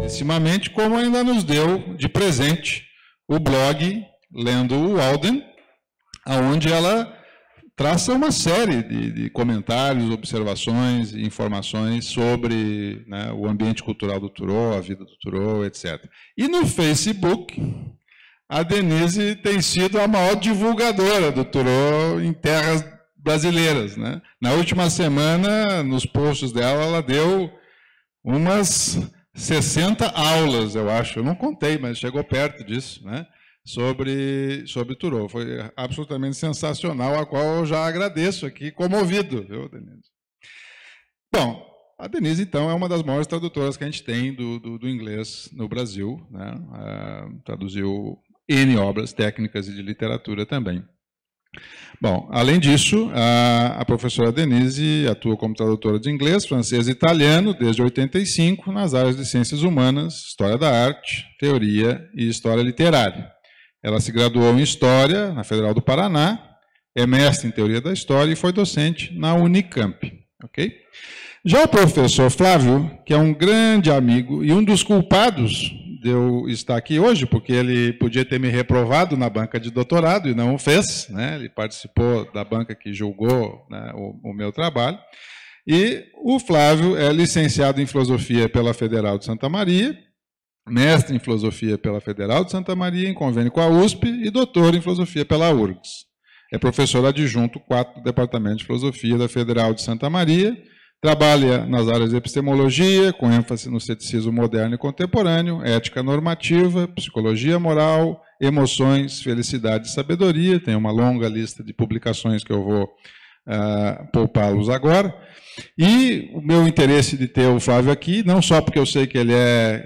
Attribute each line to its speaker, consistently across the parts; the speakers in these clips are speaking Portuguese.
Speaker 1: belíssimamente, como ainda nos deu de presente o blog Lendo o Walden, onde ela traça uma série de comentários, observações e informações sobre, né, o ambiente cultural do Thoreau, a vida do Thoreau, etc. E no Facebook, a Denise tem sido a maior divulgadora do Thoreau em terras brasileiras, né? Na última semana, nos posts dela, ela deu umas 60 aulas, eu acho. Eu não contei, mas chegou perto disso, né? Sobre Thoreau. Foi absolutamente sensacional, a qual eu já agradeço aqui, comovido, viu, Denise? Bom, a Denise, então, é uma das maiores tradutoras que a gente tem do inglês no Brasil, né? Traduziu N obras técnicas e de literatura também. Bom, além disso, a professora Denise atua como tradutora de inglês, francês e italiano desde 85 nas áreas de ciências humanas, história da arte, teoria e história literária. Ela se graduou em História na Federal do Paraná, é mestre em Teoria da História e foi docente na Unicamp. Okay? Já o professor Flávio, que é um grande amigo e um dos culpados de eu estar aqui hoje, porque ele podia ter me reprovado na banca de doutorado e não o fez, né? Ele participou da banca que julgou, né, o meu trabalho. E o Flávio é licenciado em Filosofia pela Federal de Santa Maria, mestre em Filosofia pela Federal de Santa Maria, em convênio com a USP, e doutor em Filosofia pela URGS. É professor adjunto 4 do Departamento de Filosofia da Federal de Santa Maria, trabalha nas áreas de epistemologia, com ênfase no ceticismo moderno e contemporâneo, ética normativa, psicologia moral, emoções, felicidade e sabedoria. Tem uma longa lista de publicações que eu vou poupá-los agora. E o meu interesse de ter o Flávio aqui, não só porque eu sei que ele é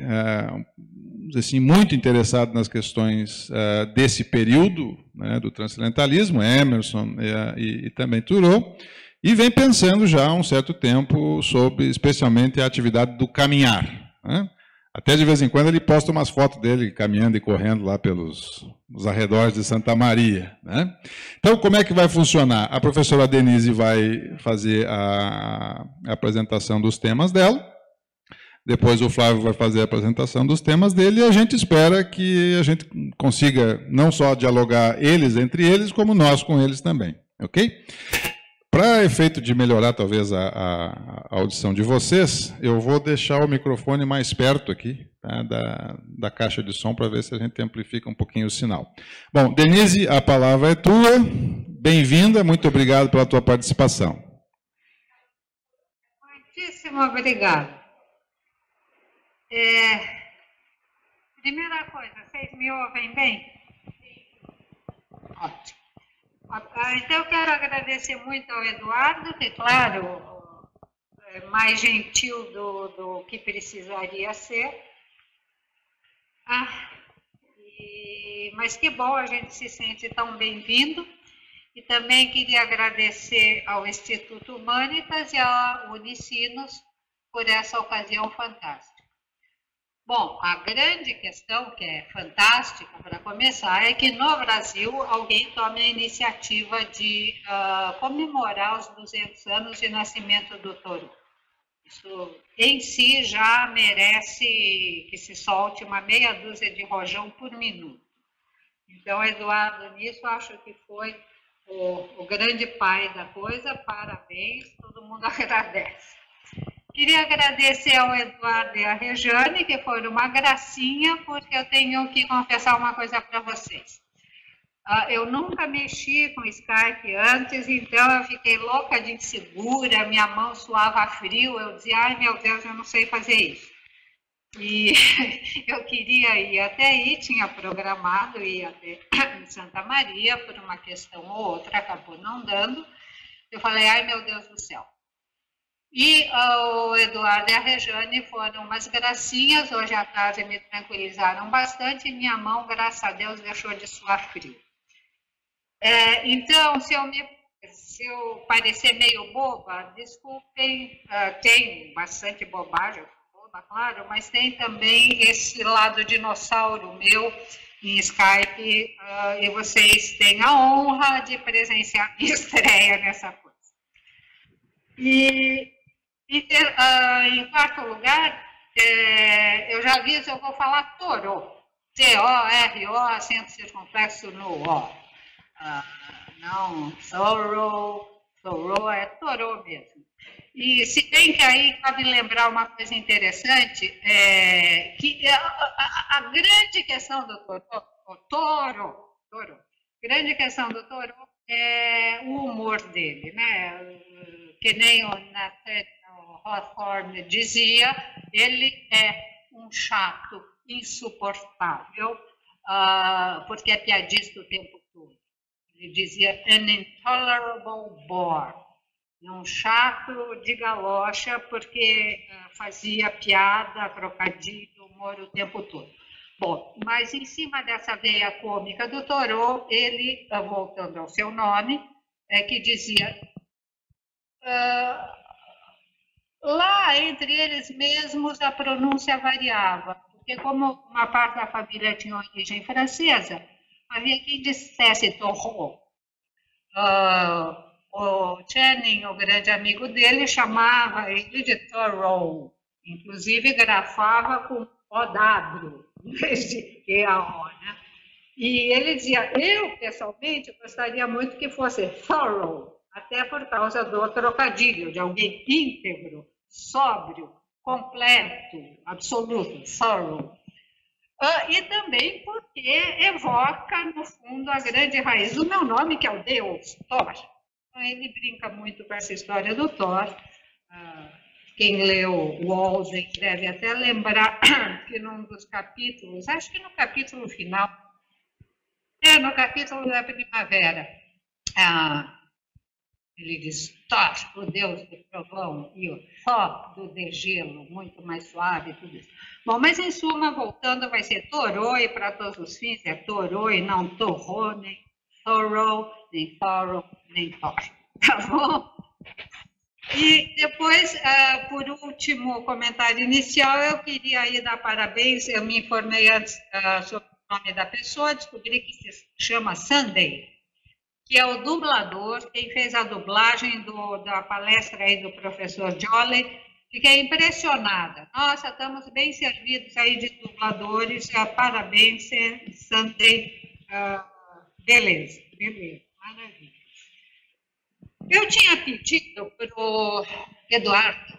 Speaker 1: assim, muito interessado nas questões desse período, né, do transcendentalismo, Emerson e também Thoreau, e vem pensando já há um certo tempo sobre, especialmente, a atividade do caminhar, né? Até de vez em quando ele posta umas fotos dele caminhando e correndo lá pelos arredores de Santa Maria, né? Então, como é que vai funcionar? A professora Denise vai fazer a apresentação dos temas dela, depois o Flávio vai fazer a apresentação dos temas dele, e a gente espera que a gente consiga não só dialogar eles entre eles, como nós com eles também, ok? Para efeito de melhorar, talvez, a audição de vocês, eu vou deixar o microfone mais perto aqui, tá, da caixa de som, para ver se a gente amplifica um pouquinho o sinal. Bom, Denise, a palavra é tua. Bem-vinda, muito obrigado pela tua participação.
Speaker 2: Muitíssimo obrigado. Primeira coisa, vocês me ouvem bem? Ótimo. Então, eu quero agradecer muito ao Eduardo, que, claro, é mais gentil do que precisaria ser. Mas que bom, a gente se sente tão bem-vindo. E também queria agradecer ao Instituto Humanitas e à Unicinos por essa ocasião fantástica. Bom, a grande questão, que é fantástica para começar, é que no Brasil alguém tome a iniciativa de comemorar os 200 anos de nascimento do Thoreau. Isso em si já merece que se solte uma meia dúzia de rojão por minuto. Então, Eduardo, nisso acho que foi o grande pai da coisa, parabéns, todo mundo agradece. Queria agradecer ao Eduardo e à Rejane, que foi uma gracinha, porque eu tenho que confessar uma coisa para vocês. Eu nunca mexi com Skype antes, então eu fiquei louca de insegura, minha mão suava frio, eu dizia, ai meu Deus, eu não sei fazer isso. E eu queria ir até aí, tinha programado ir até em Santa Maria, por uma questão ou outra, acabou não dando. Eu falei, ai meu Deus do céu. E o Eduardo e a Rejane foram umas gracinhas, hoje à tarde me tranquilizaram bastante, e minha mão, graças a Deus, deixou de suar frio. Então, se eu parecer meio boba, desculpem, tem bastante bobagem, claro, mas tem também esse lado dinossauro meu em Skype, e vocês têm a honra de presenciar minha estreia nessa coisa. E em quarto lugar, eu já aviso, eu vou falar Thoreau. T-O-R-O, acento circunflexo no O. Não, Thoreau é Thoreau mesmo. E se bem que aí cabe lembrar uma coisa interessante, que a grande questão do Thoreau, grande questão do Thoreau é o humor dele, né? Que nem o Nathaniel Hawthorne dizia, ele é um chato insuportável, porque é piadista o tempo todo. Ele dizia an intolerable bore, um chato de galocha, porque fazia piada, trocadilho, humor o tempo todo. Bom, mas em cima dessa veia cômica do Thoreau, ele, voltando ao seu nome, que dizia, lá entre eles mesmos a pronúncia variava, porque como uma parte da família tinha origem francesa, havia quem dissesse Thoreau. O Channing, o grande amigo dele, chamava ele de Thoreau, inclusive grafava com OW, em vez de EAO, né? E ele dizia, eu, pessoalmente, gostaria muito que fosse thorough, até por causa do trocadilho, de alguém íntegro, sóbrio, completo, absoluto, thorough. E também porque evoca, no fundo, a grande raiz do meu nome, que é o Deus, Thor. Ele brinca muito com essa história do Thor. Quem leu Walden deve até lembrar que num dos capítulos, acho que no capítulo final, no capítulo da primavera, ele diz Thor, o deus do trovão, e o Thor do degelo, muito mais suave e tudo isso. Bom, mas em suma, voltando, vai ser Thoreau, e para todos os fins é Thoreau e não Thoreau, nem Thoreau, nem Thoreau, nem Thor. Tá bom? E depois, por último comentário inicial, eu queria aí dar parabéns. Eu me informei antes sobre o nome da pessoa, descobri que se chama Sunday, que é o dublador, quem fez a dublagem da palestra aí do professor Jolley. Fiquei impressionada. Nossa, estamos bem servidos aí de dubladores. Parabéns, Sunday. Beleza, maravilha. Eu tinha pedido para o Eduardo,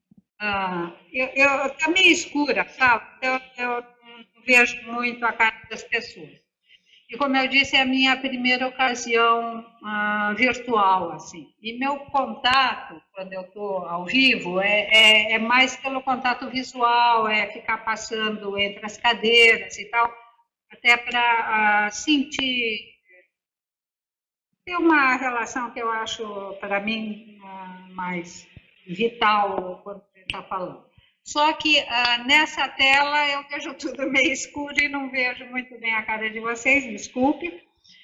Speaker 2: eu tá meio escura, sabe? Eu não vejo muito a cara das pessoas. E como eu disse, é a minha primeira ocasião virtual, assim. E meu contato, quando eu estou ao vivo, é mais pelo contato visual, é ficar passando entre as cadeiras e tal, até para sentir. Tem uma relação que eu acho, para mim, mais vital quando a gente está falando. Só que nessa tela eu vejo tudo meio escuro e não vejo muito bem a cara de vocês, desculpe.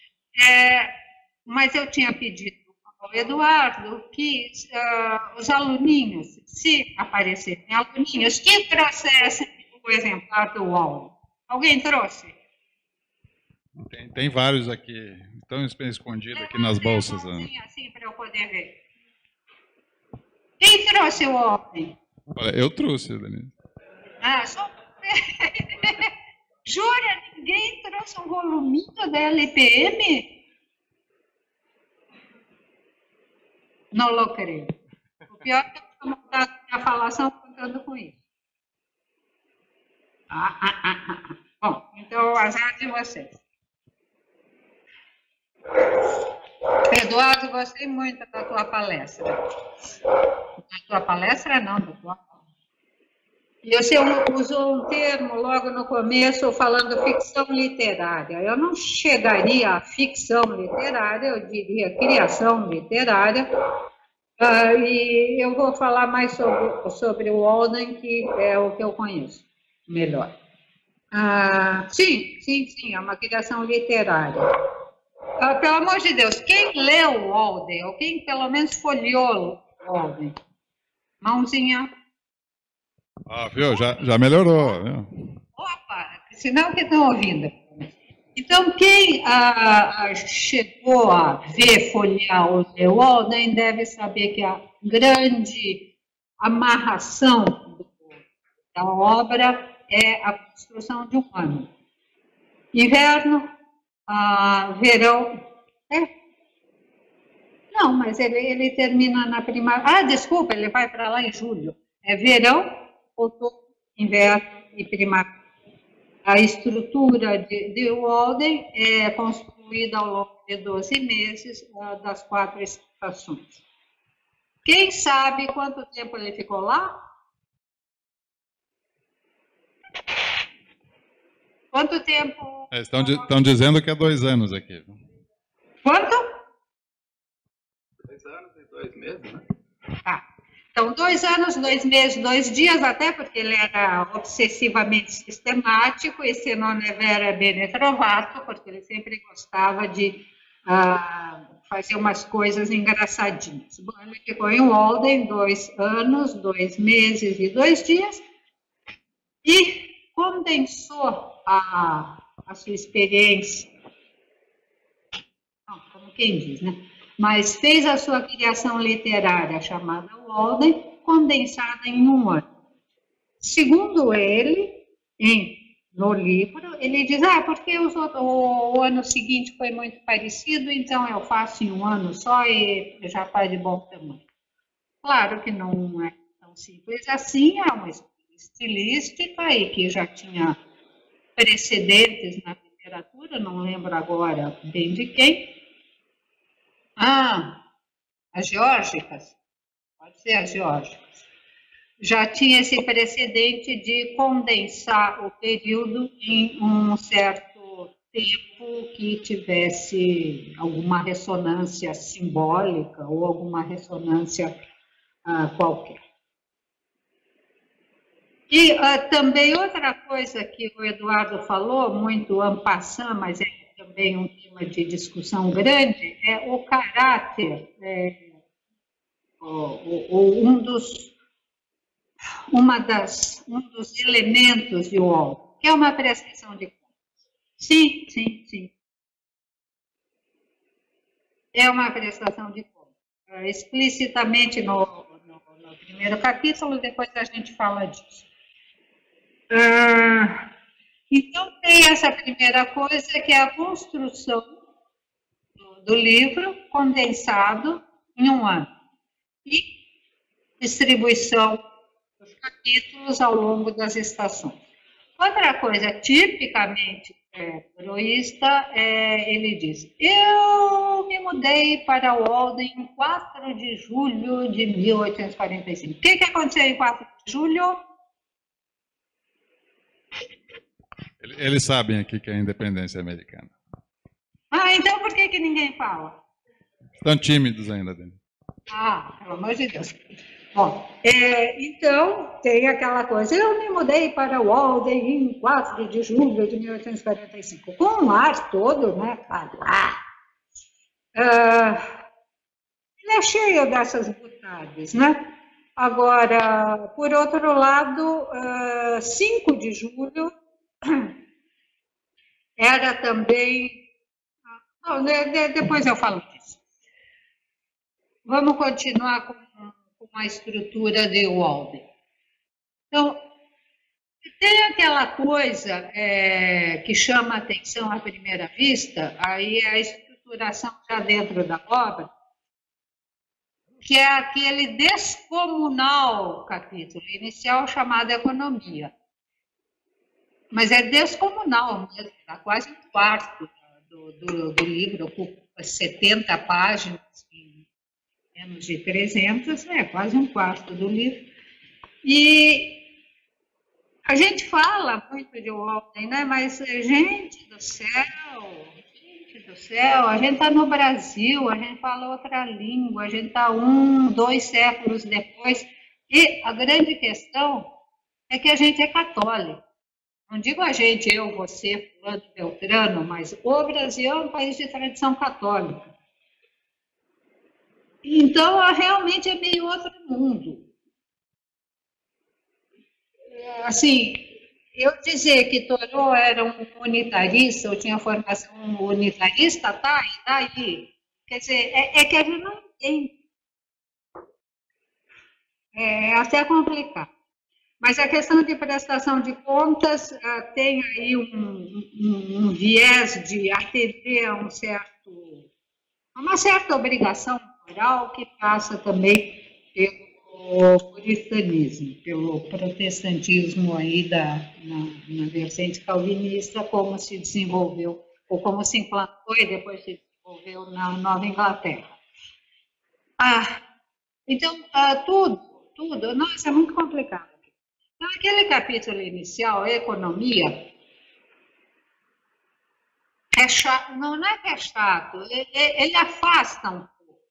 Speaker 2: Mas eu tinha pedido ao Eduardo que os aluninhos, se aparecerem aluninhos, que trouxessem o exemplar do UOL. Alguém trouxe?
Speaker 1: Tem vários aqui, estão escondidos aqui nas bolsas.
Speaker 2: Assim para eu poder ver. Quem trouxe o homem?
Speaker 1: Eu trouxe, Denise.
Speaker 2: Só... Jura, ninguém trouxe um voluminho da LPM? Não lo creio. O pior é que eu estou montando a falação contando com isso. Bom, então, o azar de vocês. Eduardo, gostei muito da tua palestra. Da tua palestra, não, da tua palestra. E você usou um termo logo no começo falando ficção literária. Eu não chegaria à ficção literária, eu diria criação literária. E eu vou falar mais sobre o Walden, que é o que eu conheço melhor. Sim, é uma criação literária. Pelo amor de Deus, quem leu o Walden, ou quem pelo menos folheou o Walden? Mãozinha.
Speaker 1: Viu? Já melhorou. Viu?
Speaker 2: Opa, sinal que estão ouvindo. Então, quem chegou a ver, folhear ou ler o Walden deve saber que a grande amarração da obra é a construção de um ano. Inverno, verão... Não, mas ele termina na primavera. Desculpa, ele vai para lá em julho. É verão, outono, inverno e primavera. A estrutura de Walden é construída ao longo de 12 meses das 4 estações. Quem sabe quanto tempo ele ficou lá? Quanto tempo?
Speaker 1: Estão dizendo que é 2 anos aqui.
Speaker 2: Quanto?
Speaker 1: 2 anos e 2 meses, né?
Speaker 2: Então, 2 anos, 2 meses, 2 dias, até porque ele era obsessivamente sistemático, e se non è vero è bene trovato, porque ele sempre gostava de fazer umas coisas engraçadinhas. Bom, ele ficou em Walden 2 anos, 2 meses e 2 dias, e condensou a sua experiência, como quem diz, né? Mas fez a sua criação literária, chamada Walden, condensada em 1 ano. Segundo ele, no livro, ele diz, porque o ano seguinte foi muito parecido, então eu faço em 1 ano só e já está de bom tamanho. Claro que não é tão simples assim, é uma estilística e que já tinha precedentes na literatura, não lembro agora bem de quem. As geórgicas, pode ser as geórgicas. Já tinha esse precedente de condensar o período em um certo tempo que tivesse alguma ressonância simbólica ou alguma ressonância qualquer. E também outra coisa que o Eduardo falou, muito en passant, mas é também um tema de discussão grande, é o caráter, um dos elementos de Walden, que é uma prestação de contas. Sim. É uma prestação de contas. Explicitamente no primeiro capítulo, depois a gente fala disso. Então, tem essa primeira coisa, que é a construção do livro condensado em 1 ano. E distribuição dos capítulos ao longo das estações. Outra coisa tipicamente proísta, ele diz, eu me mudei para Walden em 4 de julho de 1845. O que aconteceu em 4 de julho?
Speaker 1: Eles sabem aqui que é a independência americana.
Speaker 2: Então por que ninguém fala?
Speaker 1: Estão tímidos ainda dentro.
Speaker 2: Pelo amor de Deus. Bom, então, tem aquela coisa, eu me mudei para Walden em 4 de julho de 1845, com um ar todo, né, ele é cheio dessas butades, né? Agora, por outro lado, 5 de julho era também... depois eu falo disso. Vamos continuar com a estrutura de Walden. Então, tem aquela coisa que chama a atenção à primeira vista, aí é a estruturação já dentro da obra, que é aquele descomunal capítulo inicial chamado Economia. Mas é descomunal mesmo, dá quase 1/4 do livro, ocupa 70 páginas, menos de 300, quase 1/4 do livro. E a gente fala muito de Walden, né? Mas, gente do céu, a gente está no Brasil, a gente fala outra língua, a gente está 1, 2 séculos depois, e a grande questão é que a gente é católico. Não digo a gente, eu, você, fulano, beltrano, mas o Brasil é um país de tradição católica. Então, realmente é meio outro mundo. Assim, eu dizer que Thoreau era um unitarista, ou tinha formação unitarista, e daí. Quer dizer, é que a gente não entende. É até complicado. Mas a questão de prestação de contas tem aí um viés de atender a uma certa obrigação moral que passa também pelo puritanismo, pelo protestantismo aí na vertente calvinista, como se desenvolveu, ou como se implantou e depois se desenvolveu na Nova Inglaterra. Então, tudo, nossa, é muito complicado. Então, aquele capítulo inicial, a economia, é chato, não é que é chato, ele afasta um pouco,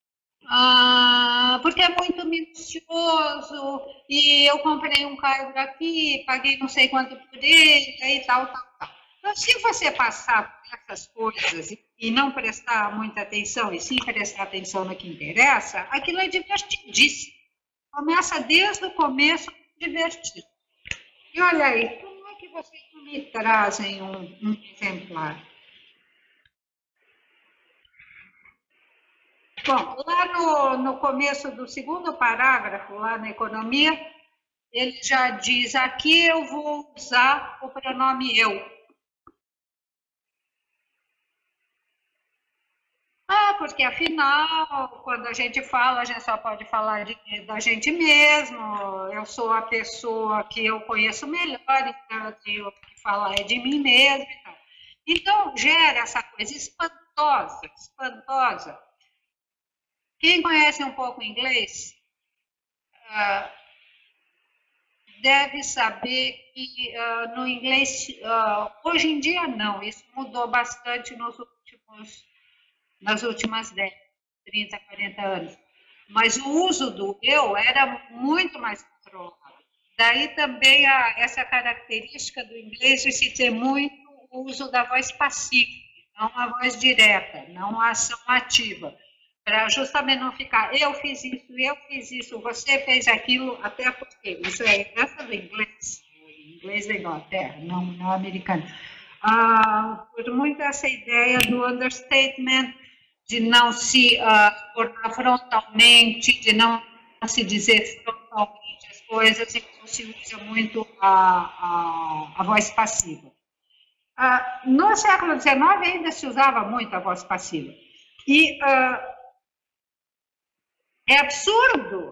Speaker 2: porque é muito minucioso, e eu comprei um cargo aqui, paguei não sei quanto por ele, e tal. Então, se você passar por essas coisas e não prestar muita atenção, e sim prestar atenção no que interessa, aquilo é divertidíssimo. Começa desde o começo divertido. E olha aí, como é que vocês me trazem um exemplar? Bom, lá no começo do segundo parágrafo, lá na economia, ele já diz, aqui eu vou usar o pronome eu. Porque afinal, quando a gente fala, a gente só pode falar da gente mesmo, eu sou a pessoa que eu conheço melhor, então eu tenho que falar de mim mesmo e tal. Então, gera essa coisa espantosa. Quem conhece um pouco inglês deve saber que no inglês, hoje em dia não, isso mudou bastante nas últimas 10, 30, 40 anos. Mas o uso do eu era muito mais controlado. Daí também essa característica do inglês de se ter muito o uso da voz passiva, não a voz direta, não a ação ativa. Para justamente não ficar, eu fiz isso, você fez aquilo, até porque isso é essa do inglês da Inglaterra, não americano. Por muito essa ideia do understatement, de não se portar frontalmente, de não se dizer frontalmente as coisas, e não se usa muito a voz passiva. No século XIX ainda se usava muito a voz passiva. E é absurdo,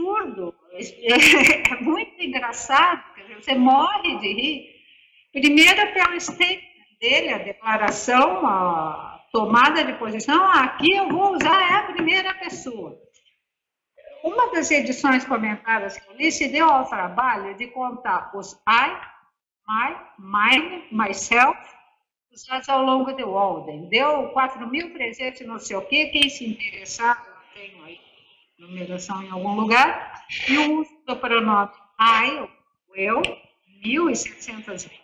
Speaker 2: é muito engraçado, você morre de rir. Primeiro pelo statement dele, a declaração, a tomada de posição, aqui eu vou usar a primeira pessoa. Uma das edições comentadas que eu li se deu ao trabalho de contar os I, my, mine, myself, usados ao longo de Walden. Deu 4.300 não sei o quê, quem se interessar, eu tenho aí numeração em algum lugar, e o uso do pronome I, eu, 1.700 vezes.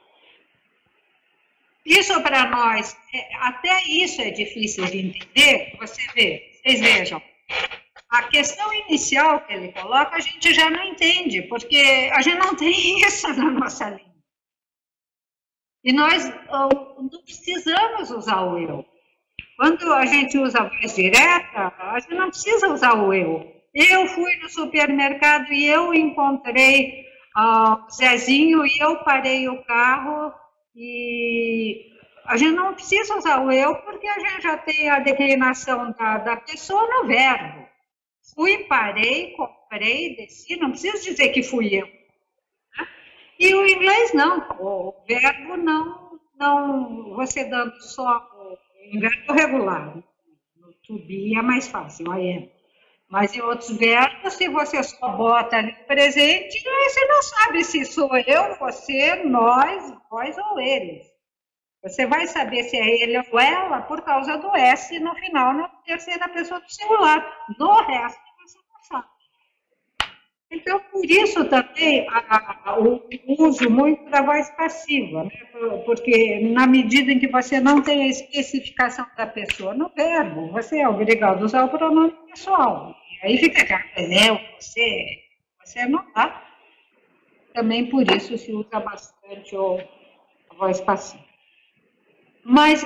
Speaker 2: Isso para nós, até isso é difícil de entender, vocês vejam, a questão inicial que ele coloca a gente já não entende, porque a gente não tem isso na nossa língua. E nós não precisamos usar o eu. Quando a gente usa a voz direta, a gente não precisa usar o eu. Eu fui no supermercado e eu encontrei o Zezinho e eu parei o carro. E a gente não precisa usar o eu, porque a gente já tem a declinação da pessoa no verbo. Fui, parei, comprei, desci, não preciso dizer que fui eu. Né? E o inglês não, o verbo não você dando só em verbo regular. No to be é mais fácil, I am. Mas em outros verbos, se você só bota ali presente, você não sabe se sou eu, você, nós, vós ou eles. Você vai saber se é ele ou ela por causa do S no final, na terceira pessoa do singular. No resto, você não sabe. Então, por isso também o uso muito da voz passiva, né? Porque na medida em que você não tem a especificação da pessoa no verbo, você é obrigado a usar o pronome pessoal. E aí fica aquela, você não dá. Também por isso se usa bastante a voz passiva. Mas,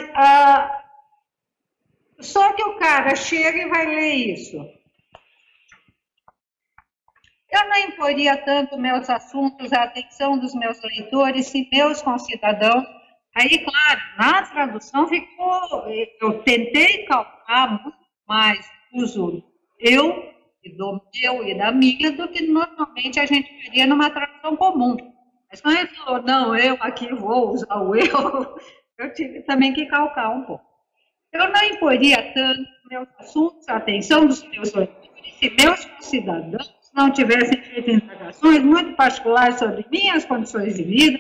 Speaker 2: só que o cara chega e vai ler isso. Eu não imporia tanto meus assuntos à atenção dos meus leitores e meus concidadãos. Aí, claro, na tradução ficou, eu tentei calcar muito mais uso eu e do meu e da minha do que normalmente a gente veria numa tradução comum. Mas quando ele falou, não, eu aqui vou usar o eu tive também que calcar um pouco. Eu não imporia tanto meus assuntos à atenção dos meus leitores se meus concidadãos não tivessem feito indagações muito particulares sobre minhas condições de vida,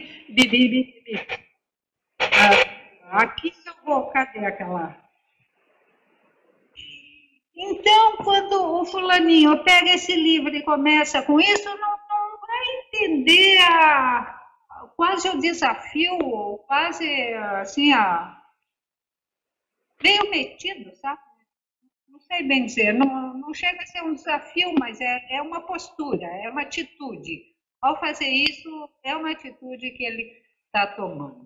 Speaker 2: aqui eu vou, cadê aquela? Então, quando o fulaninho pega esse livro e começa com isso, não vai entender quase o desafio, quase assim, meio metido, sabe? Não sei bem dizer, não chega a ser um desafio, mas é uma postura, é uma atitude. Ao fazer isso, é uma atitude que ele está tomando.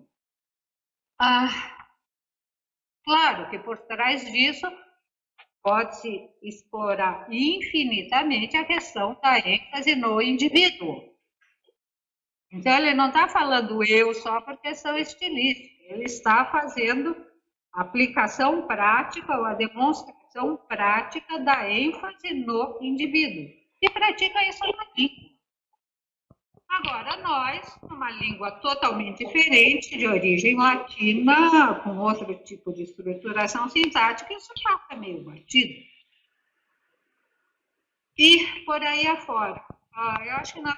Speaker 2: Claro que por trás disso pode-se explorar infinitamente a questão da ênfase no indivíduo. Então, ele não está falando eu só por questão estilística, ele está fazendo a aplicação prática ou a demonstração prática da ênfase no indivíduo. E pratica isso na língua. Agora, nós, numa língua totalmente diferente, de origem latina, com outro tipo de estruturação sintática, isso passa meio batido. E por aí afora. Eu acho que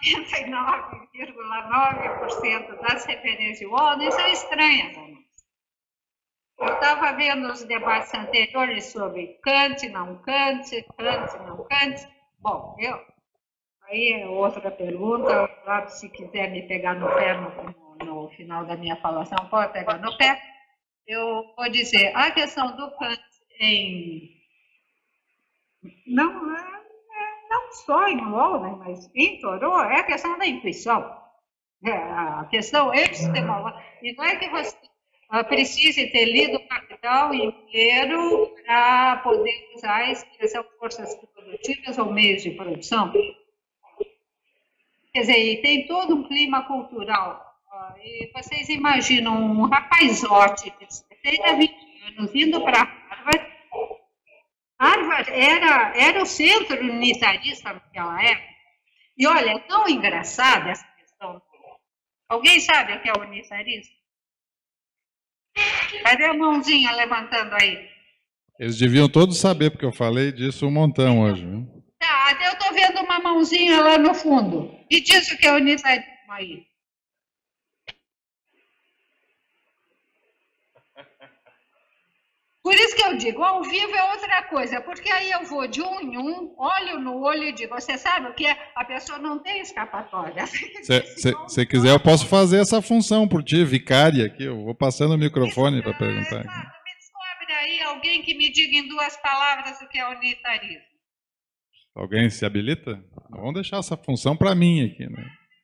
Speaker 2: 99,9% das referências de Walden são estranhas a nós. Eu estava vendo os debates anteriores sobre Kant, não Kant, Kant, não Kant. Bom, aí é outra pergunta. Claro, se quiser me pegar no pé no final da minha falação, pode pegar no pé. Eu vou dizer, a questão do Kant não só em Walden, mas em Thoreau, é a questão da intuição. A questão epistemológica. E não é que você precise ter lido o Capital inteiro para poder usar a expressão forças produtivas ou meios de produção. Quer dizer, e tem todo um clima cultural. E vocês imaginam um rapazote de 16 a 20 anos indo para Harvard. Harvard era o centro unitarista naquela época. E olha, é tão engraçada essa questão. Alguém sabe o que é o unitarismo? Cadê a mãozinha levantando aí?
Speaker 1: Eles deviam todos saber, porque eu falei disso um montão hoje. Viu?
Speaker 2: Tá, eu estou vendo uma mãozinha lá no fundo. E diz o que é unitarismo aí. Por isso que eu digo, ao vivo é outra coisa, porque aí eu vou de um em um, olho no olho e digo, você sabe o que é? A pessoa não tem escapatória.
Speaker 1: Se quiser, eu posso fazer essa função por ti, vicária aqui, eu vou passando o microfone para perguntar.
Speaker 2: Me descobre aí alguém que me diga em 2 palavras o que é unitarismo.
Speaker 1: Alguém se habilita? Vamos deixar essa função para mim aqui, né?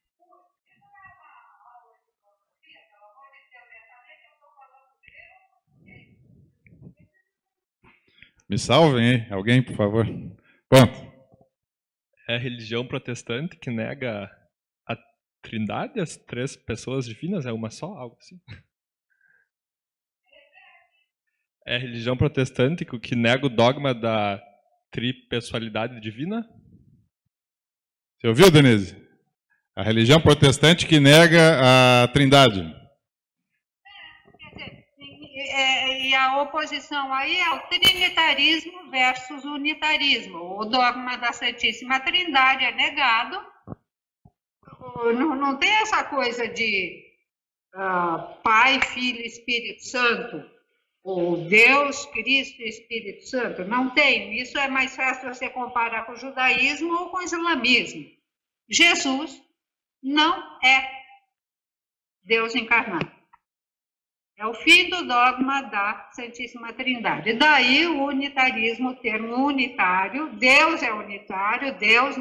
Speaker 1: Me salvem, hein? Alguém, por favor. Pronto.
Speaker 3: É a religião protestante que nega a trindade, as 3 pessoas divinas, é uma só, algo assim? É a religião protestante que nega o dogma da tripessoalidade divina?
Speaker 1: Você ouviu, Denise? A religião protestante que nega a trindade.
Speaker 2: E a oposição aí é o trinitarismo versus unitarismo. O dogma da Santíssima Trindade é negado. Não tem essa coisa de Pai, Filho e Espírito Santo, ou Deus, Cristo e Espírito Santo. Não tem. Isso é mais fácil você comparar com o judaísmo ou com o islamismo. Jesus não é Deus encarnado. É o fim do dogma da Santíssima Trindade. Daí o unitarismo, o termo unitário, Deus é unitário, Deus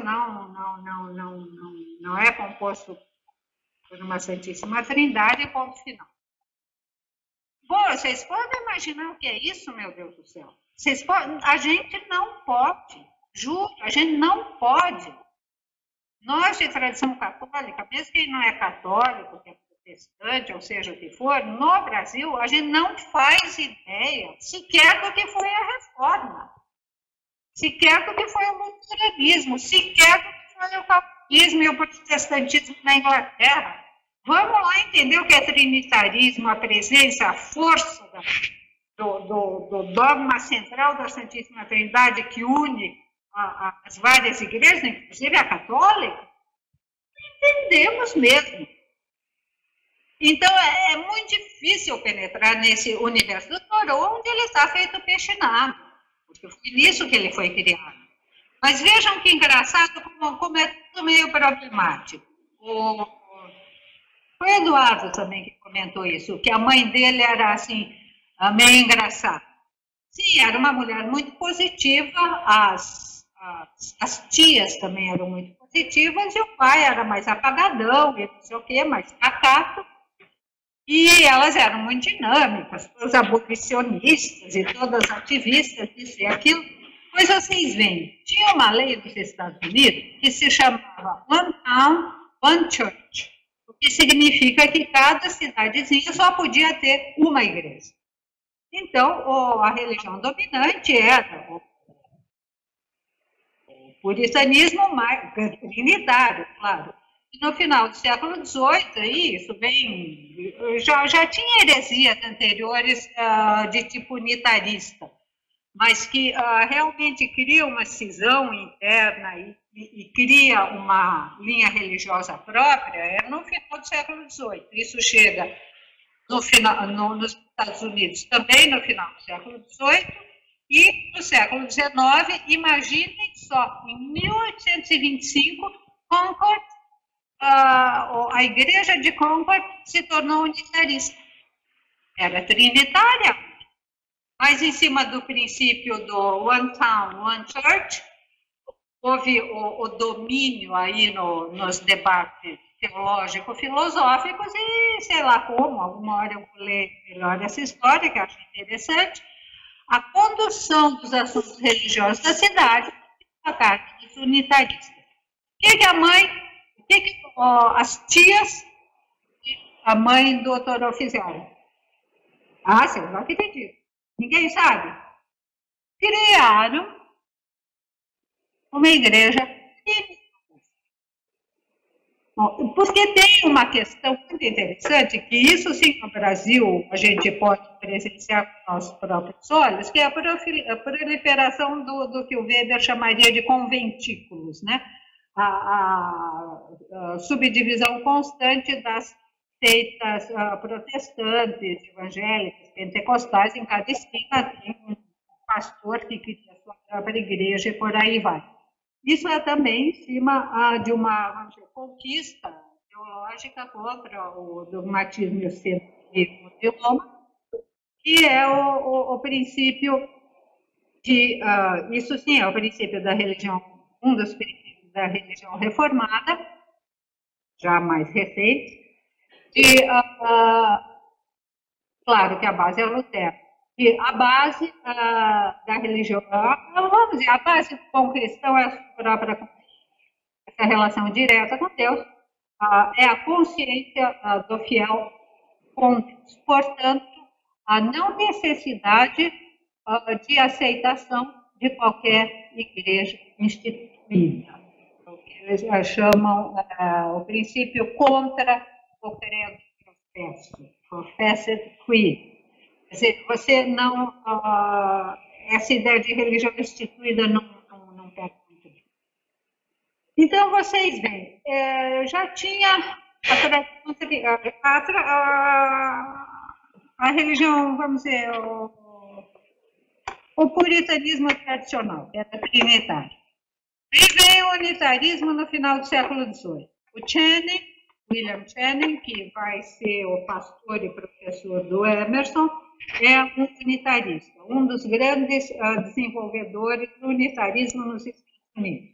Speaker 2: não é composto por uma Santíssima Trindade, ponto final. Bom, vocês podem imaginar o que é isso, meu Deus do céu? A gente não pode, juro, a gente não pode Nós, de tradição católica, mesmo quem não é católico, que é protestante, ou seja o que for, no Brasil, a gente não faz ideia sequer do que foi a reforma, sequer do que foi o luteranismo, sequer do que foi o calvinismo e o protestantismo na Inglaterra. Vamos lá entender o que é trinitarismo, a presença, a força do dogma central da Santíssima Trindade que une as várias igrejas, inclusive a católica. Entendemos mesmo. Então, é muito difícil penetrar nesse universo do Thoreau, onde ele está feito peixe na água, porque foi nisso que ele foi criado. Mas vejam que engraçado como é tudo meio problemático. Foi o Eduardo também que comentou isso, que a mãe dele era assim, meio engraçada. Sim, era uma mulher muito positiva, as tias também eram muito positivas, e o pai era mais apagadão, e não sei o quê, mais pacato. E elas eram muito dinâmicas, todas abolicionistas e todas ativistas, isso e aquilo. Pois vocês veem, tinha uma lei nos Estados Unidos que se chamava One Town, One Church, o que significa que cada cidadezinha só podia ter uma igreja. Então, a religião dominante era o puritanismo mais trinitário, claro. No final do século XVIII, isso bem, já tinha heresias anteriores de tipo unitarista, mas que realmente cria uma cisão interna e cria uma linha religiosa própria, no final do século XVIII. Isso chega nos Estados Unidos também no final do século XVIII, e no século XIX, imaginem só, em 1825, Concord, a igreja de Concord se tornou unitarista. Era trinitária, mas em cima do princípio do One Town, One Church, houve o domínio aí nos debates teológico-filosóficos e, sei lá como, alguma hora eu vou ler melhor essa história, que eu acho interessante, a condução dos assuntos religiosos da cidade a carta dos unitaristas. O que a mãe, as tias, a mãe do Thoreau fizeram? Vocês vão acreditar. Ninguém sabe. Criaram uma igreja. Porque tem uma questão muito interessante, que isso sim no Brasil a gente pode presenciar com nossos próprios olhos, que é a proliferação do que o Weber chamaria de conventículos, né? A subdivisão constante das seitas protestantes, evangélicas, pentecostais. Em cada esquina tem um pastor que cria a sua própria igreja e por aí vai. Isso é também em cima de uma conquista teológica contra o dogmatismo e o centrismo de Roma, que é o princípio de... isso sim é o princípio da religião, um dos princípios da religião reformada, já mais recente, e claro que a base é Lutero. E a base da religião, vamos dizer, a base do bom cristão é a própria essa relação direta com Deus, é a consciência do fiel com Deus. Portanto, a não necessidade de aceitação de qualquer igreja instituída. O que eles chamam o princípio contra o credo professed creed. Quer dizer, você não... essa ideia de religião instituída não pega muito bem. Então, vocês veem, já tinha a religião, vamos dizer, o puritanismo tradicional, que era trinitário. E vem o unitarismo no final do século XVIII. O Channing, William Channing, que vai ser o pastor e professor do Emerson, é um unitarista, um dos grandes desenvolvedores do unitarismo nos Estados Unidos.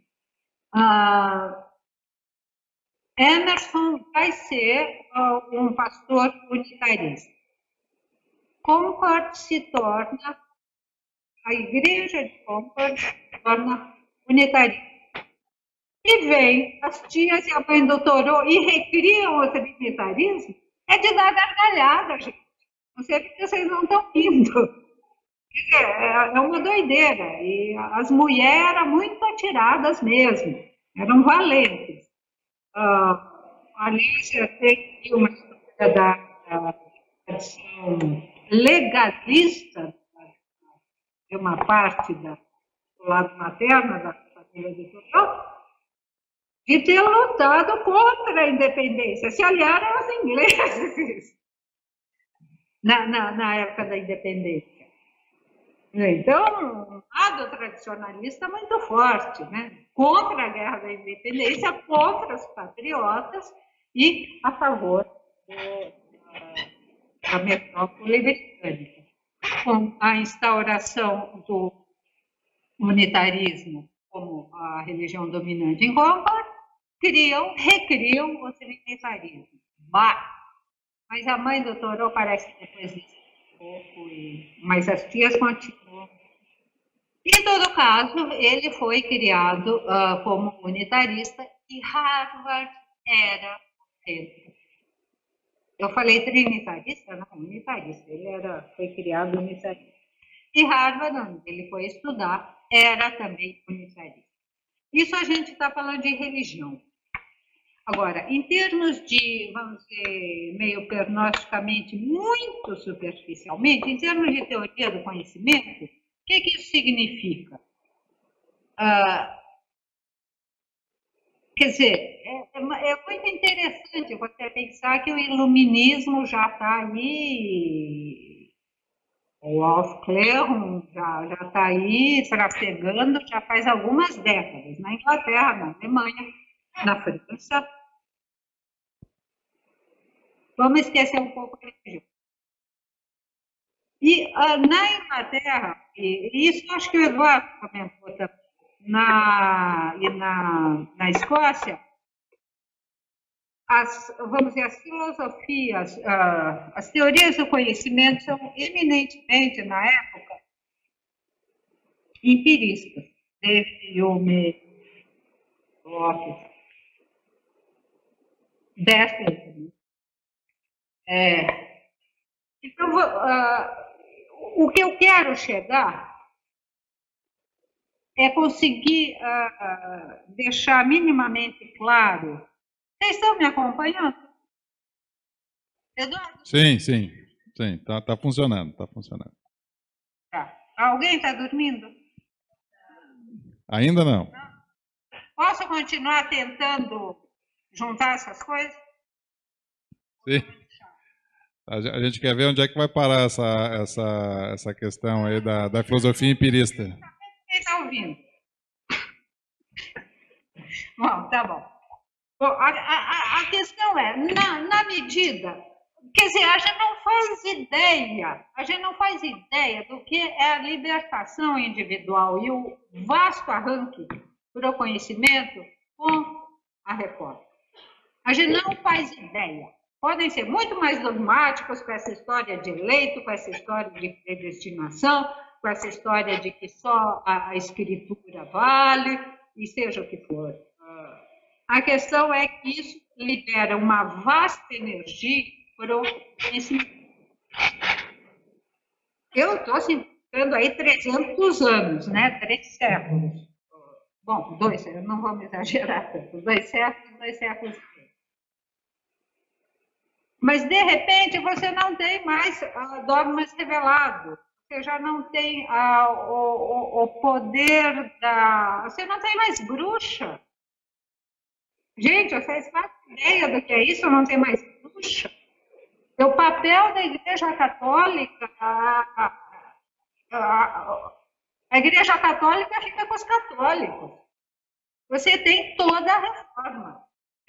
Speaker 2: Emerson vai ser um pastor unitarista. Concord se torna, a igreja de Concord se torna unitarista. E vem as tias e a mãe do Torô e recriam o trinitarismo, é de dar gargalhada, gente. Não sei porque vocês não estão indo. É uma doideira. E as mulheres eram muito atiradas mesmo, eram valentes. Aliás, tem uma história da tradição legalista de uma parte do lado materno da família de Toró, de ter lutado contra a independência, se aliaram aos ingleses na época da independência. Então, um lado tradicionalista muito forte, né? Contra a guerra da independência, contra os patriotas e a favor da metrópole britânica. Com a instauração do unitarismo como a religião dominante em Roma, recriam o trinitarismo. Bah! Mas a mãe do Torô parece que depois disso um pouco, mas as tias continuam. Em todo caso, ele foi criado como unitarista e Harvard era o centro. Eu falei trinitarista? Não, unitarista. Foi criado unitarista. E Harvard, onde ele foi estudar, era também unitarista. Isso a gente está falando de religião. Agora, em termos de, vamos dizer, meio pernocticamente, muito superficialmente, em termos de teoria do conhecimento, o que isso significa? Quer dizer, é muito interessante você pensar que o iluminismo já está aí, o Aufklärung já está aí trafegando já faz algumas décadas, na Inglaterra, na Alemanha, na França. Vamos esquecer um pouco a religião. E na Inglaterra, e isso acho que o Eduardo comentou também, na Escócia, vamos dizer, as filosofias, as teorias do conhecimento são eminentemente, na época, empiristas. David Hume, Locke, Berkeley. Então, o que eu quero chegar é conseguir deixar minimamente claro. Vocês estão me acompanhando? Eduardo?
Speaker 1: Sim. Tá funcionando, tá funcionando.
Speaker 2: Tá. Alguém está dormindo?
Speaker 1: Ainda não.
Speaker 2: Posso continuar tentando juntar essas coisas?
Speaker 1: Sim. A gente quer ver onde é que vai parar essa questão aí da filosofia empirista.
Speaker 2: Quem está ouvindo? Bom, tá bom. Bom, a questão é, na medida, quer dizer, a gente não faz ideia do que é a libertação individual e o vasto arranque para o conhecimento com a reforma. A gente não faz ideia. Podem ser muito mais dogmáticos com essa história de eleito, com essa história de predestinação, com essa história de que só a escritura vale, e seja o que for. A questão é que isso libera uma vasta energia para o conhecimento. Eu estou citando aí 300 anos, né? 3 séculos. Bom, 2, eu não vou me exagerar tanto. 2 séculos. Mas, de repente, você não tem mais dogmas revelados. Você já não tem o poder da... Você não tem mais bruxa. Gente, vocês fazem ideia do que é isso? Não tem mais bruxa. O papel da Igreja Católica... A Igreja Católica fica com os católicos. Você tem toda a reforma.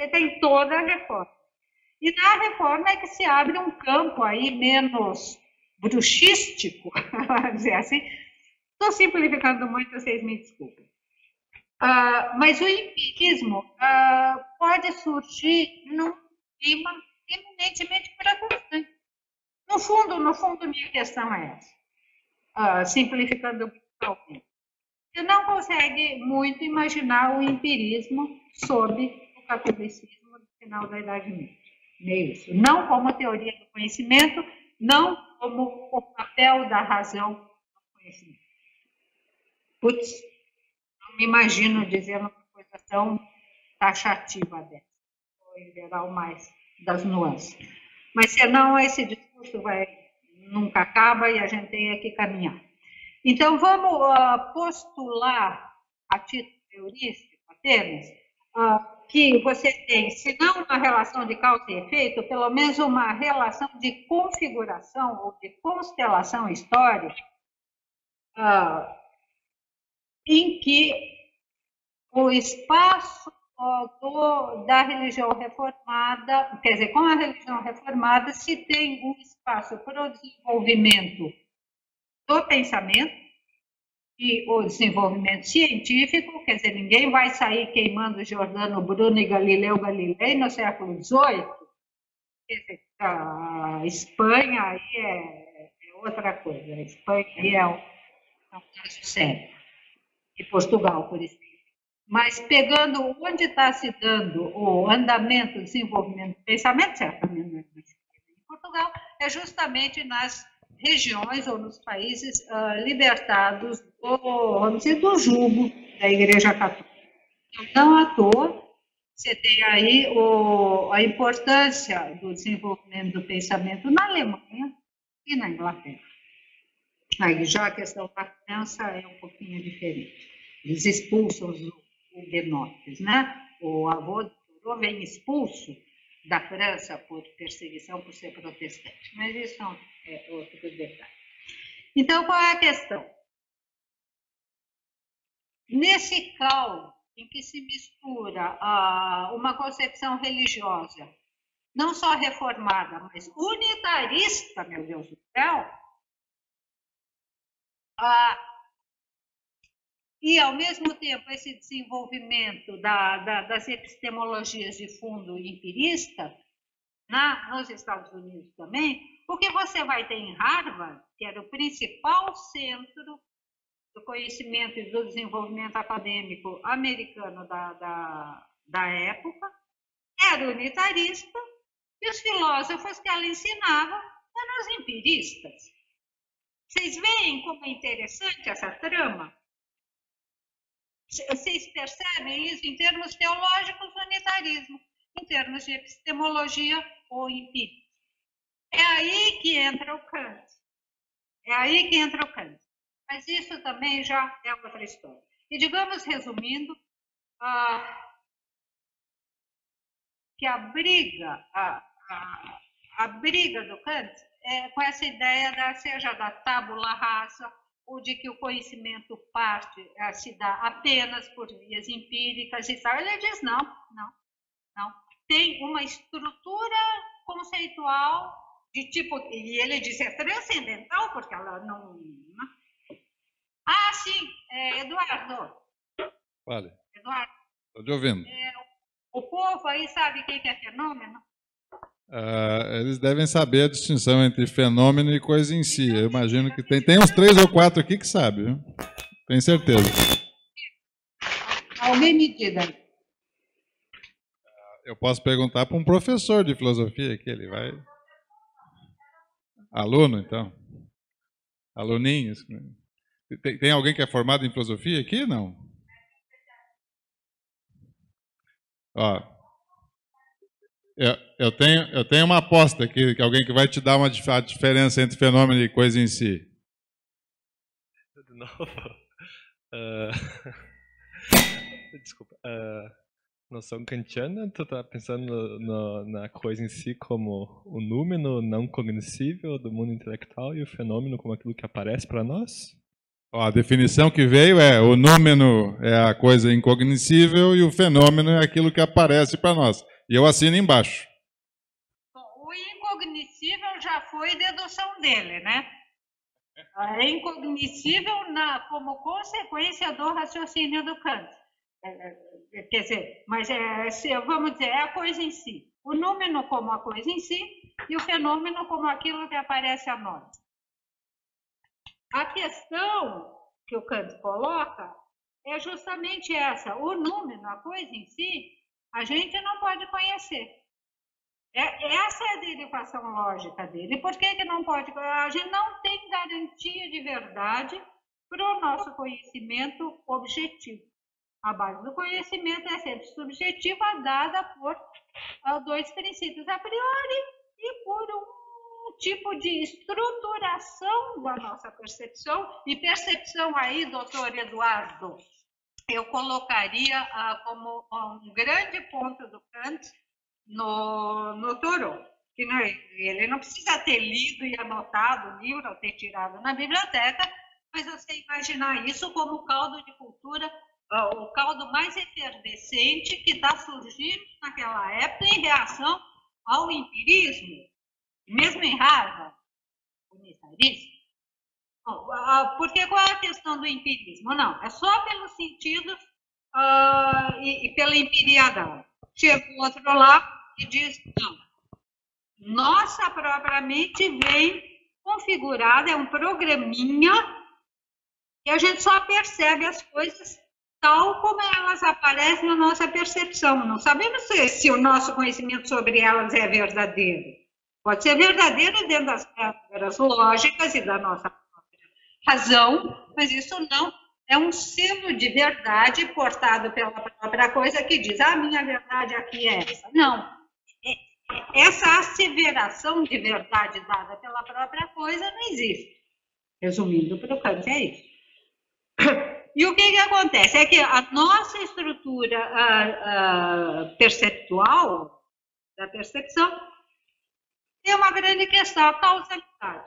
Speaker 2: E na reforma é que se abre um campo aí menos bruxístico, vamos dizer assim. Estou simplificando muito, vocês me desculpem. Mas o empirismo pode surgir num clima eminentemente protestante. No fundo, minha questão é essa. Simplificando totalmente. Você não consegue muito imaginar o empirismo sob o catolicismo do final da Idade Média. Nem isso. Não como teoria do conhecimento, não como o papel da razão no conhecimento. Putz, não me imagino dizendo uma coisa tão taxativa dessa, ou em geral mais das nuances. Mas senão esse discurso nunca acaba e a gente tem que caminhar. Então vamos postular a título heurístico apenas que você tem, se não uma relação de causa e efeito, pelo menos uma relação de configuração ou de constelação histórica em que o espaço da religião reformada, quer dizer, com a religião reformada, se tem um espaço para o desenvolvimento do pensamento e o desenvolvimento científico, quer dizer, ninguém vai sair queimando Giordano Bruno e Galileu Galilei no século XVIII. Quer dizer, a Espanha aí é outra coisa, a Espanha aí é um caso sério, e Portugal, por exemplo. Mas pegando onde está se dando o andamento, o desenvolvimento do pensamento, certamente não é em Portugal, é justamente nas regiões ou nos países libertados vamos dizer, do jugo da Igreja Católica. Não à toa, você tem aí a importância do desenvolvimento do pensamento na Alemanha e na Inglaterra. Aí já a questão da França é um pouquinho diferente. Eles expulsam os huguenotes, né? O avô do Thoreau vem expulso da França por perseguição por ser protestante, mas isso é outro detalhe. Então, qual é a questão? Nesse caldo em que se mistura uma concepção religiosa, não só reformada, mas unitarista, meu Deus do céu, e, ao mesmo tempo, esse desenvolvimento das epistemologias de fundo empirista, nos Estados Unidos também, o que você vai ter em Harvard, que era o principal centro do conhecimento e do desenvolvimento acadêmico americano da época, era unitarista, e os filósofos que ela ensinava eram os empiristas. Vocês veem como é interessante essa trama? Vocês percebem isso em termos teológicos, unitarismo, em termos de epistemologia ou empirismo. É aí que entra o Kant. É aí que entra o Kant. Mas isso também já é outra história. E digamos, resumindo, que a briga do Kant é com essa ideia seja da tábula rasa, ou de que o conhecimento se dá apenas por vias empíricas e tal. Ele diz, não. Tem uma estrutura conceitual de tipo, e ele diz, é transcendental, porque ela não... sim, Eduardo.
Speaker 1: Vale.
Speaker 2: Eduardo.
Speaker 1: Estou te ouvindo.
Speaker 2: O povo aí sabe o que é fenômeno?
Speaker 1: Eles devem saber a distinção entre fenômeno e coisa em si. Eu imagino que tem uns 3 ou 4 aqui que sabem, viu? Tenho certeza.
Speaker 2: Alguém me diga.
Speaker 1: Eu posso perguntar para um professor de filosofia que ele vai... Aluno, então. Aluninhos. Tem alguém que é formado em filosofia aqui? Não. Ó, eu tenho uma aposta aqui, que alguém que vai te dar a diferença entre fenômeno e coisa em si.
Speaker 3: De novo. Desculpa. Noção kantiana, tu tá pensando na coisa em si como o númeno não cognoscível do mundo intelectual e o fenômeno como aquilo que aparece para nós?
Speaker 1: Ó, a definição que veio o númeno é a coisa incognoscível e o fenômeno é aquilo que aparece para nós. E eu assino embaixo.
Speaker 2: O incognoscível já foi dedução dele, né? É incognoscível como consequência do raciocínio do Kant. Quer dizer, mas vamos dizer, é a coisa em si. O número como a coisa em si e o fenômeno como aquilo que aparece a nós. A questão que o Kant coloca é justamente essa. O número, a coisa em si, a gente não pode conhecer. Essa é a derivação lógica dele. Por que não pode? A gente não tem garantia de verdade para o nosso conhecimento objetivo. A base do conhecimento é sempre subjetiva, dada por dois princípios a priori e por um tipo de estruturação da nossa percepção. E percepção aí, doutor Eduardo, eu colocaria como um grande ponto do Kant no Thoreau, que ele não precisa ter lido e anotado o livro ou ter tirado na biblioteca, mas você imaginar isso como caldo de cultura, o caldo mais efervescente que está surgindo naquela época em reação ao empirismo, mesmo em Harvard, unitarismo. Porque qual é a questão do empirismo? Não, é só pelos sentidos e pela empiria dela. Chega o outro lá e diz, não, nossa própria mente vem configurada, é um programinha, e a gente só percebe as coisas tal como elas aparecem na nossa percepção. Não sabemos se o nosso conhecimento sobre elas é verdadeiro. Pode ser verdadeiro dentro das regras lógicas e da nossa própria razão, mas isso não é um selo de verdade portado pela própria coisa que diz, a minha verdade aqui é essa. Não. Essa asseveração de verdade dada pela própria coisa não existe. Resumindo para o Kant, é isso. E o que acontece? É que a nossa estrutura perceptual, da percepção, tem uma grande questão, a causalidade.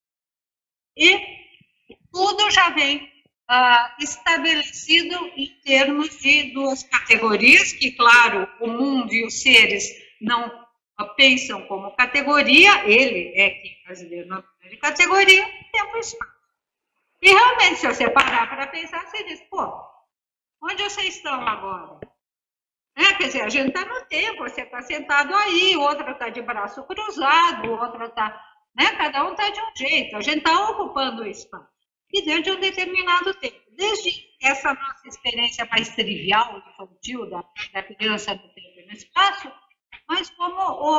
Speaker 2: E tudo já vem estabelecido em termos de duas categorias, que, claro, o mundo e os seres não pensam como categoria, ele é que faz denomina de categoria, tempo e espaço. E realmente, se você parar para pensar, você diz, pô, onde vocês estão agora? Quer dizer, a gente está no tempo, você está sentado aí, o outro está de braço cruzado, o outro está, cada um está de um jeito, a gente está ocupando o espaço. E dentro de um determinado tempo. Desde essa nossa experiência mais trivial, infantil, da criança no tempo e no espaço, mas como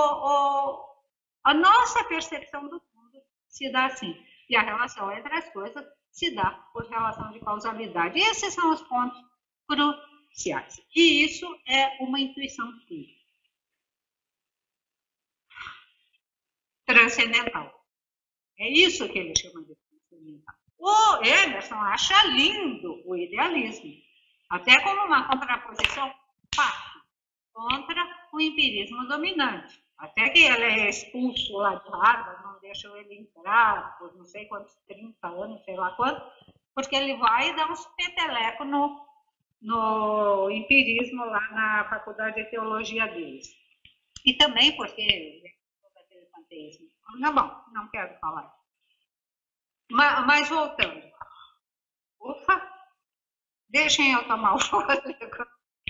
Speaker 2: a nossa percepção do mundo se dá assim. E a relação entre as coisas se dá por relação de causalidade. E esses são os pontos cruciais. E isso é uma intuição pura. Transcendental. É isso que ele chama de transcendental. O Emerson acha lindo o idealismo, até como uma contraposição fácil contra o empirismo dominante. Até que ele é expulso lá de Harvard, não deixam ele entrar por não sei quantos, 30 anos, sei lá quanto, porque ele vai dar uns petelecos no empirismo lá na faculdade de teologia deles. E também porque aquele panteísmo. Não, bom, não quero falar. Mas voltando. Ufa! Deixem eu tomar o fôlego.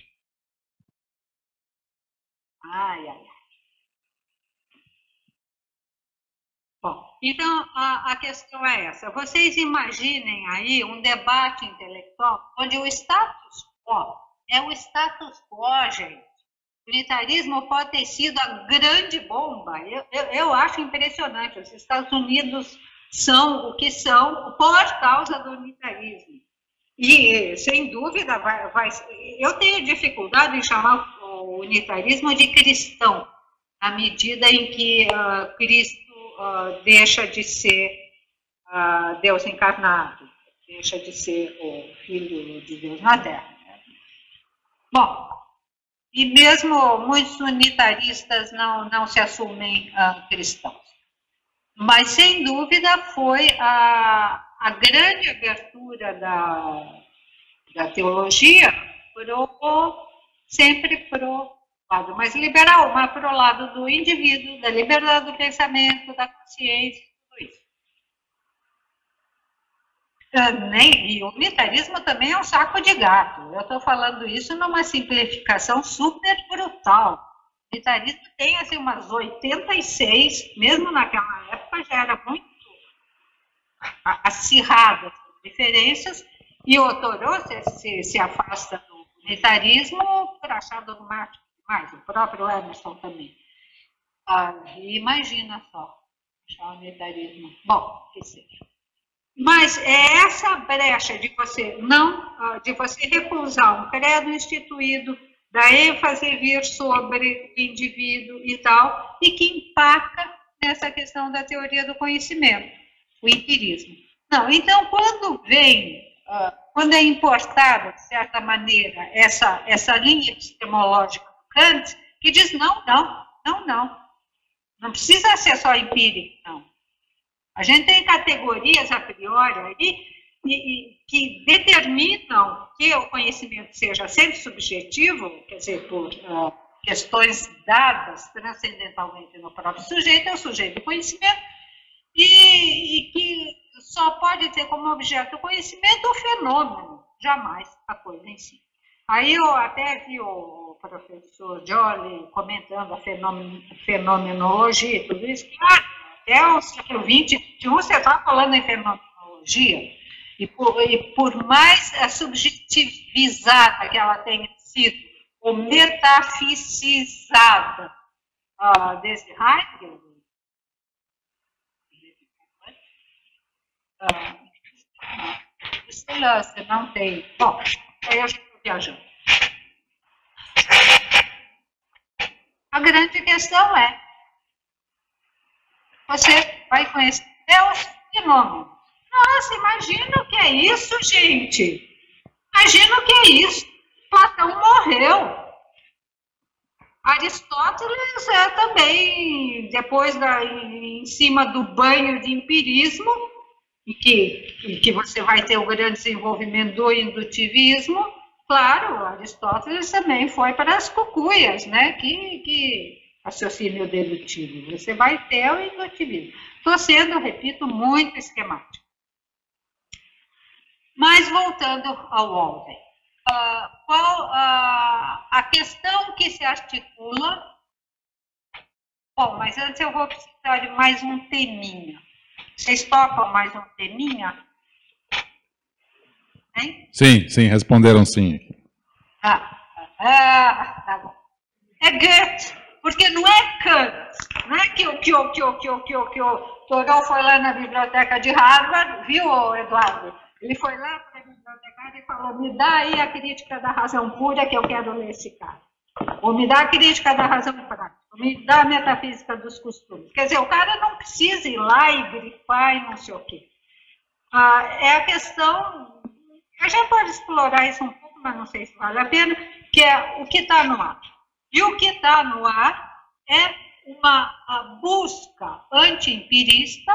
Speaker 2: Ai. Bom, então a questão é essa. Vocês imaginem aí um debate intelectual onde o status quo é o status quo, gente. O unitarismo pode ter sido a grande bomba. Eu acho impressionante. Os Estados Unidos são o que são por causa do unitarismo. E, sem dúvida, eu tenho dificuldade em chamar o unitarismo de cristão, à medida em que Cristo deixa de ser Deus encarnado, deixa de ser o Filho de Deus na Terra. Bom, e mesmo muitos unitaristas não se assumem cristãos. Mas, sem dúvida, foi a grande abertura da teologia sempre para o lado mais liberal, mas para o lado do indivíduo, da liberdade do pensamento, da consciência, tudo isso. E o unitarismo também é um saco de gato. Eu estou falando isso numa simplificação super brutal. O unitarismo tem assim, umas 86, mesmo naquela época já era muito acirrada as diferenças, E o Thoreau se afasta do unitarismo por achar dogmático demais, o próprio Emerson também. Imagina só, achar o unitarismo. Bom, que seja. Mas é essa brecha de você recusar um credo instituído, da ênfase vir sobre o indivíduo e tal, e que empaca nessa questão da teoria do conhecimento, o empirismo. Não, então, quando é importada, de certa maneira, essa linha epistemológica do Kant, que diz não precisa ser só empírico, não. A gente tem categorias a priori aí que determinam que o conhecimento seja sempre subjetivo, quer dizer, por questões dadas transcendentalmente no próprio sujeito, é o sujeito do conhecimento, e que só pode ter como objeto do conhecimento o fenômeno, jamais a coisa em si. Aí eu até vi o professor Joly comentando a fenomenologia e tudo isso, que até o século XX, XXI, você está falando em fenomenologia, e por mais subjetivizada que ela tenha sido, ou metafisizada desse Heidegger, você não tem. Bom, aí eu já estou viajando. A grande questão é, você vai conhecer os fenômenos. Nossa, imagina o que é isso, gente. Imagina o que é isso. Platão morreu. Aristóteles também, depois em cima do banho de empirismo, e que você vai ter o grande desenvolvimento do indutivismo, claro, Aristóteles também foi para as cucuias, né? Que raciocínio dedutivo. Você vai ter o indutivismo. Estou sendo, repito, muito esquemático. Mas voltando ao Walden, qual a questão que se articula? Bom, mas antes eu vou precisar de mais um teminha. Vocês topam mais um teminha? Hein?
Speaker 1: Sim, responderam sim.
Speaker 2: Tá bom. É Goethe, porque não é Kant. Não é que o Thoreau foi lá na biblioteca de Harvard, viu, Eduardo? Ele foi lá para a bibliotecária e falou, me dá aí a crítica da razão pura que eu quero ler esse cara. Ou me dá a crítica da razão prática. Ou me dá a metafísica dos costumes. Quer dizer, o cara não precisa ir lá e grifar e não sei o quê. É a questão, a gente pode explorar isso um pouco, mas não sei se vale a pena, que é o que está no ar. E o que está no ar é uma busca anti-empirista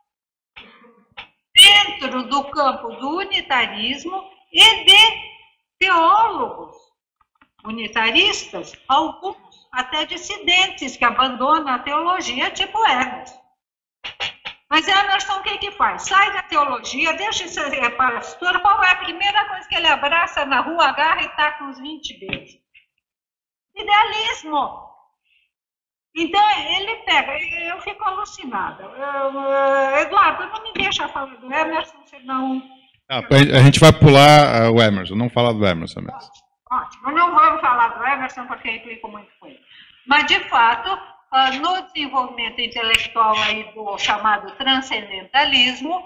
Speaker 2: dentro do campo do unitarismo e de teólogos unitaristas, alguns até dissidentes que abandonam a teologia, tipo Emerson. Mas Emerson o que faz? Sai da teologia, deixa de ser pastor, qual é a primeira coisa que ele abraça na rua, agarra e está com uns 20 beijos? Idealismo. Então, ele pega, eu fico alucinada. Eduardo, não me deixa falar do Emerson, senão...
Speaker 1: A gente vai pular o Emerson, não falar do Emerson mesmo.
Speaker 2: Ótimo, não vamos falar do Emerson porque implica muito com ele. Mas, de fato, no desenvolvimento intelectual aí do chamado transcendentalismo,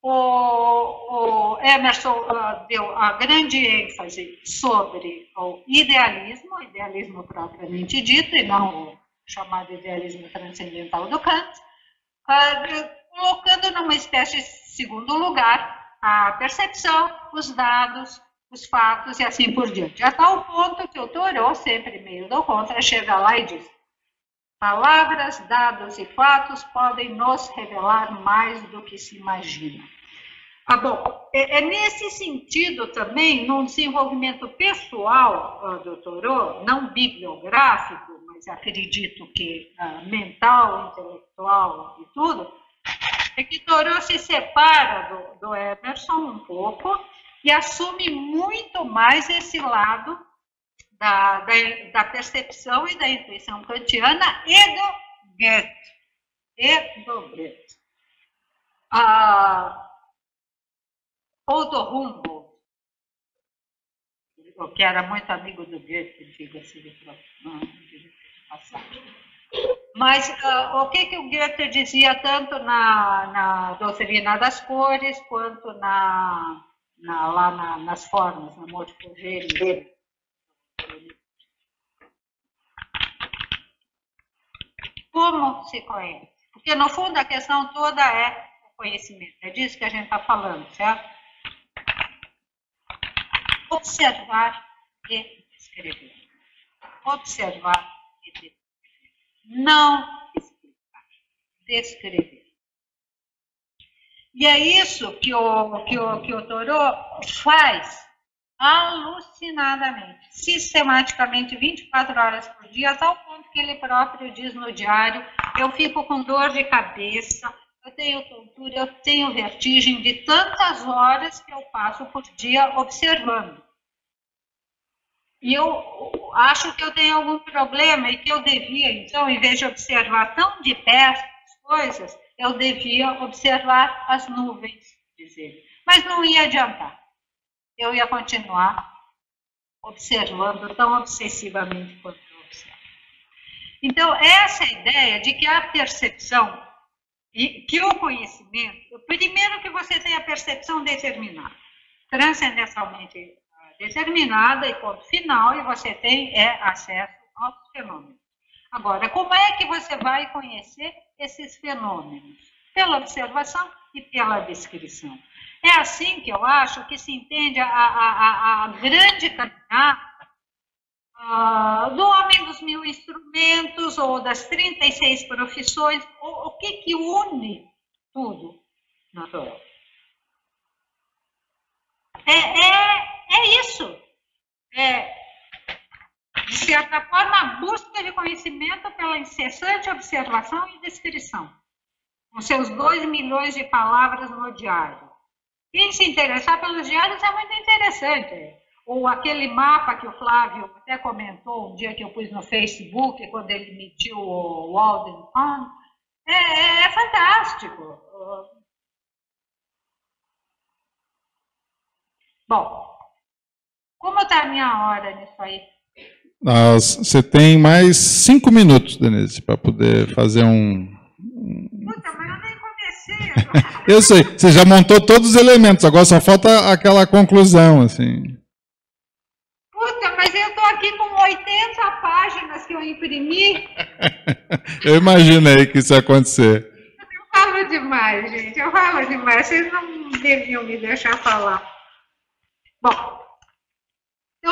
Speaker 2: o Emerson deu a grande ênfase sobre o idealismo propriamente dito, e não o chamado idealismo transcendental do Kant, colocando numa espécie de segundo lugar a percepção, os dados, os fatos e assim por diante. A tal ponto que o Thoreau, sempre meio do contra, chega lá e diz: palavras, dados e fatos podem nos revelar mais do que se imagina. Bom, é nesse sentido também, no desenvolvimento pessoal do Thoreau, não bibliográfico, mas acredito que mental, intelectual e tudo, é que Thoreau se separa do Emerson um pouco e assume muito mais esse lado da percepção e da intuição kantiana e do Goethe. Ou do Humboldt, que era muito amigo do Goethe, diga-se de passagem. Mas o que o Goethe dizia tanto na doutrina das cores, quanto nas formas, na morfogênese? Como se conhece? Porque, no fundo, a questão toda é o conhecimento. É disso que a gente está falando, certo? Observar e descrever. Observar e descrever. Não explicar. Descrever. E é isso que o Thoreau faz alucinadamente, sistematicamente, 24 horas por dia, a tal ponto que ele próprio diz no diário: eu fico com dor de cabeça, eu tenho tontura, eu tenho vertigem de tantas horas que eu passo por dia observando. E eu acho que eu tenho algum problema e que eu devia, então, em vez de observar tão de perto as coisas, eu devia observar as nuvens, diz ele. Mas não ia adiantar. Eu ia continuar observando tão obsessivamente quanto eu observo. Então, essa ideia de que a percepção e que o conhecimento, primeiro que você tem a percepção determinada, transcendentalmente determinada e ponto final, e você tem acesso aos fenômenos. Agora, como é que você vai conhecer esses fenômenos? Pela observação e pela descrição. É assim que eu acho que se entende a grande caminhada do homem dos 1000 instrumentos, ou das 36 profissões. O que une tudo no Thoreau? É isso. De certa forma, a busca de conhecimento pela incessante observação e descrição, com seus 2 milhões de palavras no diário. Quem se interessar pelos diários é muito interessante. Ou aquele mapa que o Flávio até comentou um dia que eu pus no Facebook, quando ele emitiu o Walden Pond, é fantástico. Bom, como está a minha hora nisso aí?
Speaker 1: Você tem mais 5 minutos, Denise, para poder fazer
Speaker 2: Puta, mas eu nem comecei.
Speaker 1: Eu sei, você já montou todos os elementos, agora só falta aquela conclusão, assim.
Speaker 2: Puta, mas eu estou aqui com 80 páginas que eu imprimi.
Speaker 1: Eu imaginei que isso ia acontecer.
Speaker 2: Eu falo demais, gente, eu falo demais. Vocês não deviam me deixar falar. Bom, então,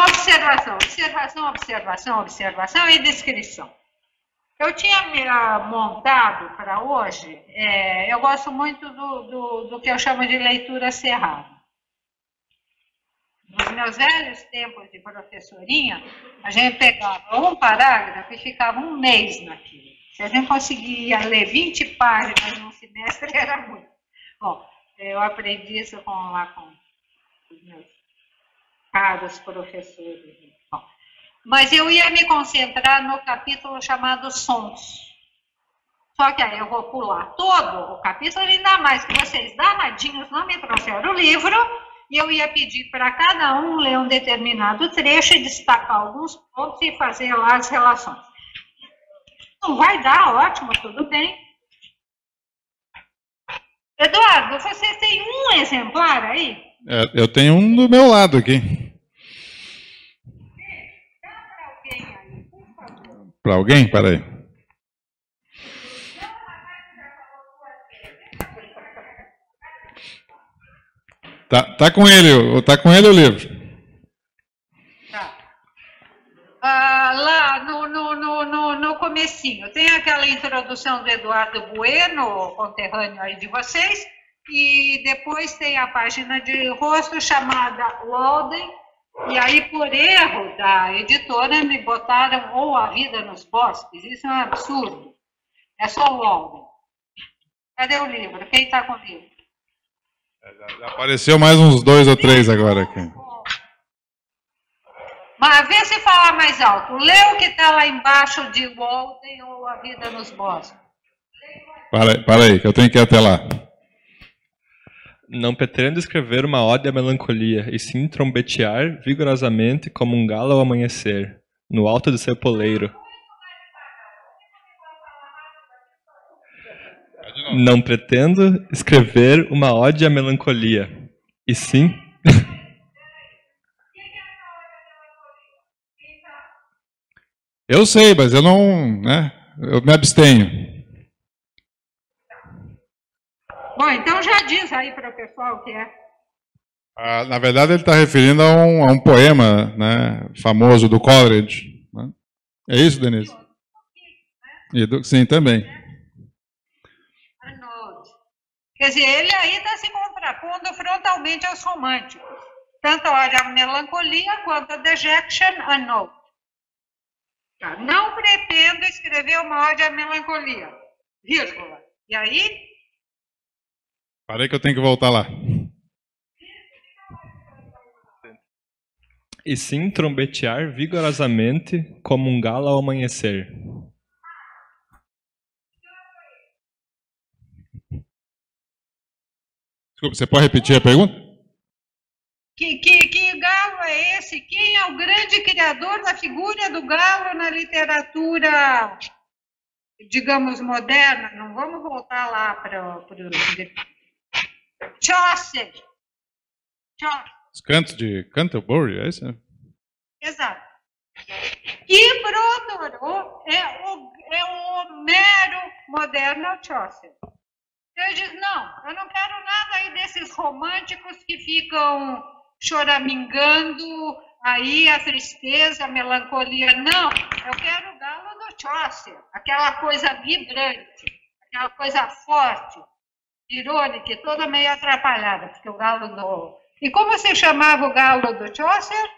Speaker 2: observação e descrição. Eu tinha montado para hoje, eu gosto muito do que eu chamo de leitura cerrada. Nos meus velhos tempos de professorinha, a gente pegava um parágrafo e ficava um mês naquilo. Se a gente conseguia ler 20 páginas num semestre, era muito. Bom, eu aprendi isso com os meus caros professores. Bom, mas eu ia me concentrar no capítulo chamado Sons. Só que aí eu vou pular todo o capítulo, ainda mais que vocês danadinhos não me trouxeram o livro, e eu ia pedir para cada um ler um determinado trecho e destacar alguns pontos e fazer lá as relações. Não vai dar, ótimo, tudo bem. Eduardo, você tem um exemplar aí?
Speaker 1: Eu tenho um do meu lado aqui.
Speaker 2: Dá para alguém aí, por favor.
Speaker 1: Para alguém? Peraí. Tá com ele o livro.
Speaker 2: Tá. Lá no comecinho, tem aquela introdução do Eduardo Bueno, conterrâneo aí de vocês, e depois tem a página de rosto chamada Walden, e aí por erro da editora me botaram ou A Vida nos Bosques. Isso é um absurdo. É só o Walden. Cadê o livro? Quem está com o livro?
Speaker 1: Já apareceu mais uns 2 ou 3 agora aqui.
Speaker 2: Mas vê se fala mais alto. Lê o que está lá embaixo de Walden ou A Vida nos Bosques.
Speaker 1: Para aí, que eu tenho que ir até lá.
Speaker 3: Não pretendo escrever uma ode à melancolia, e sim trombetear vigorosamente como um galo ao amanhecer, no alto do seu poleiro. Não pretendo escrever uma ode à melancolia, e sim...
Speaker 1: Eu sei, mas eu não, né? Eu me abstenho.
Speaker 2: Bom, então já diz aí para o pessoal o que é.
Speaker 1: Na verdade, ele está referindo a um poema, né, famoso do Coleridge. Né? É isso, Denise? Sim, também.
Speaker 2: Quer dizer, ele aí está se contrapondo frontalmente aos românticos. Tanto a melancolia quanto a dejection unknown. Tá. Não pretendo escrever uma ode à melancolia, vírgula. E aí?
Speaker 1: Parei que eu tenho que voltar lá.
Speaker 3: E sim trombetear vigorosamente como um galo ao amanhecer.
Speaker 1: Desculpa, você pode repetir a pergunta?
Speaker 2: Que galo é esse? Quem é o grande criador da figura do galo na literatura, digamos, moderna? Não vamos voltar lá para o Chaucer.
Speaker 1: Os cantos de Canterbury, é isso?
Speaker 2: Exato. E Brodoró é o Homero moderno, é o Chaucer. Ele diz, não, eu não quero nada aí desses românticos que ficam choramingando aí a tristeza, a melancolia. Não, eu quero o galo do Chaucer, aquela coisa vibrante, aquela coisa forte, irônica e toda meio atrapalhada, porque o galo do... E como se chamava o galo do Chaucer?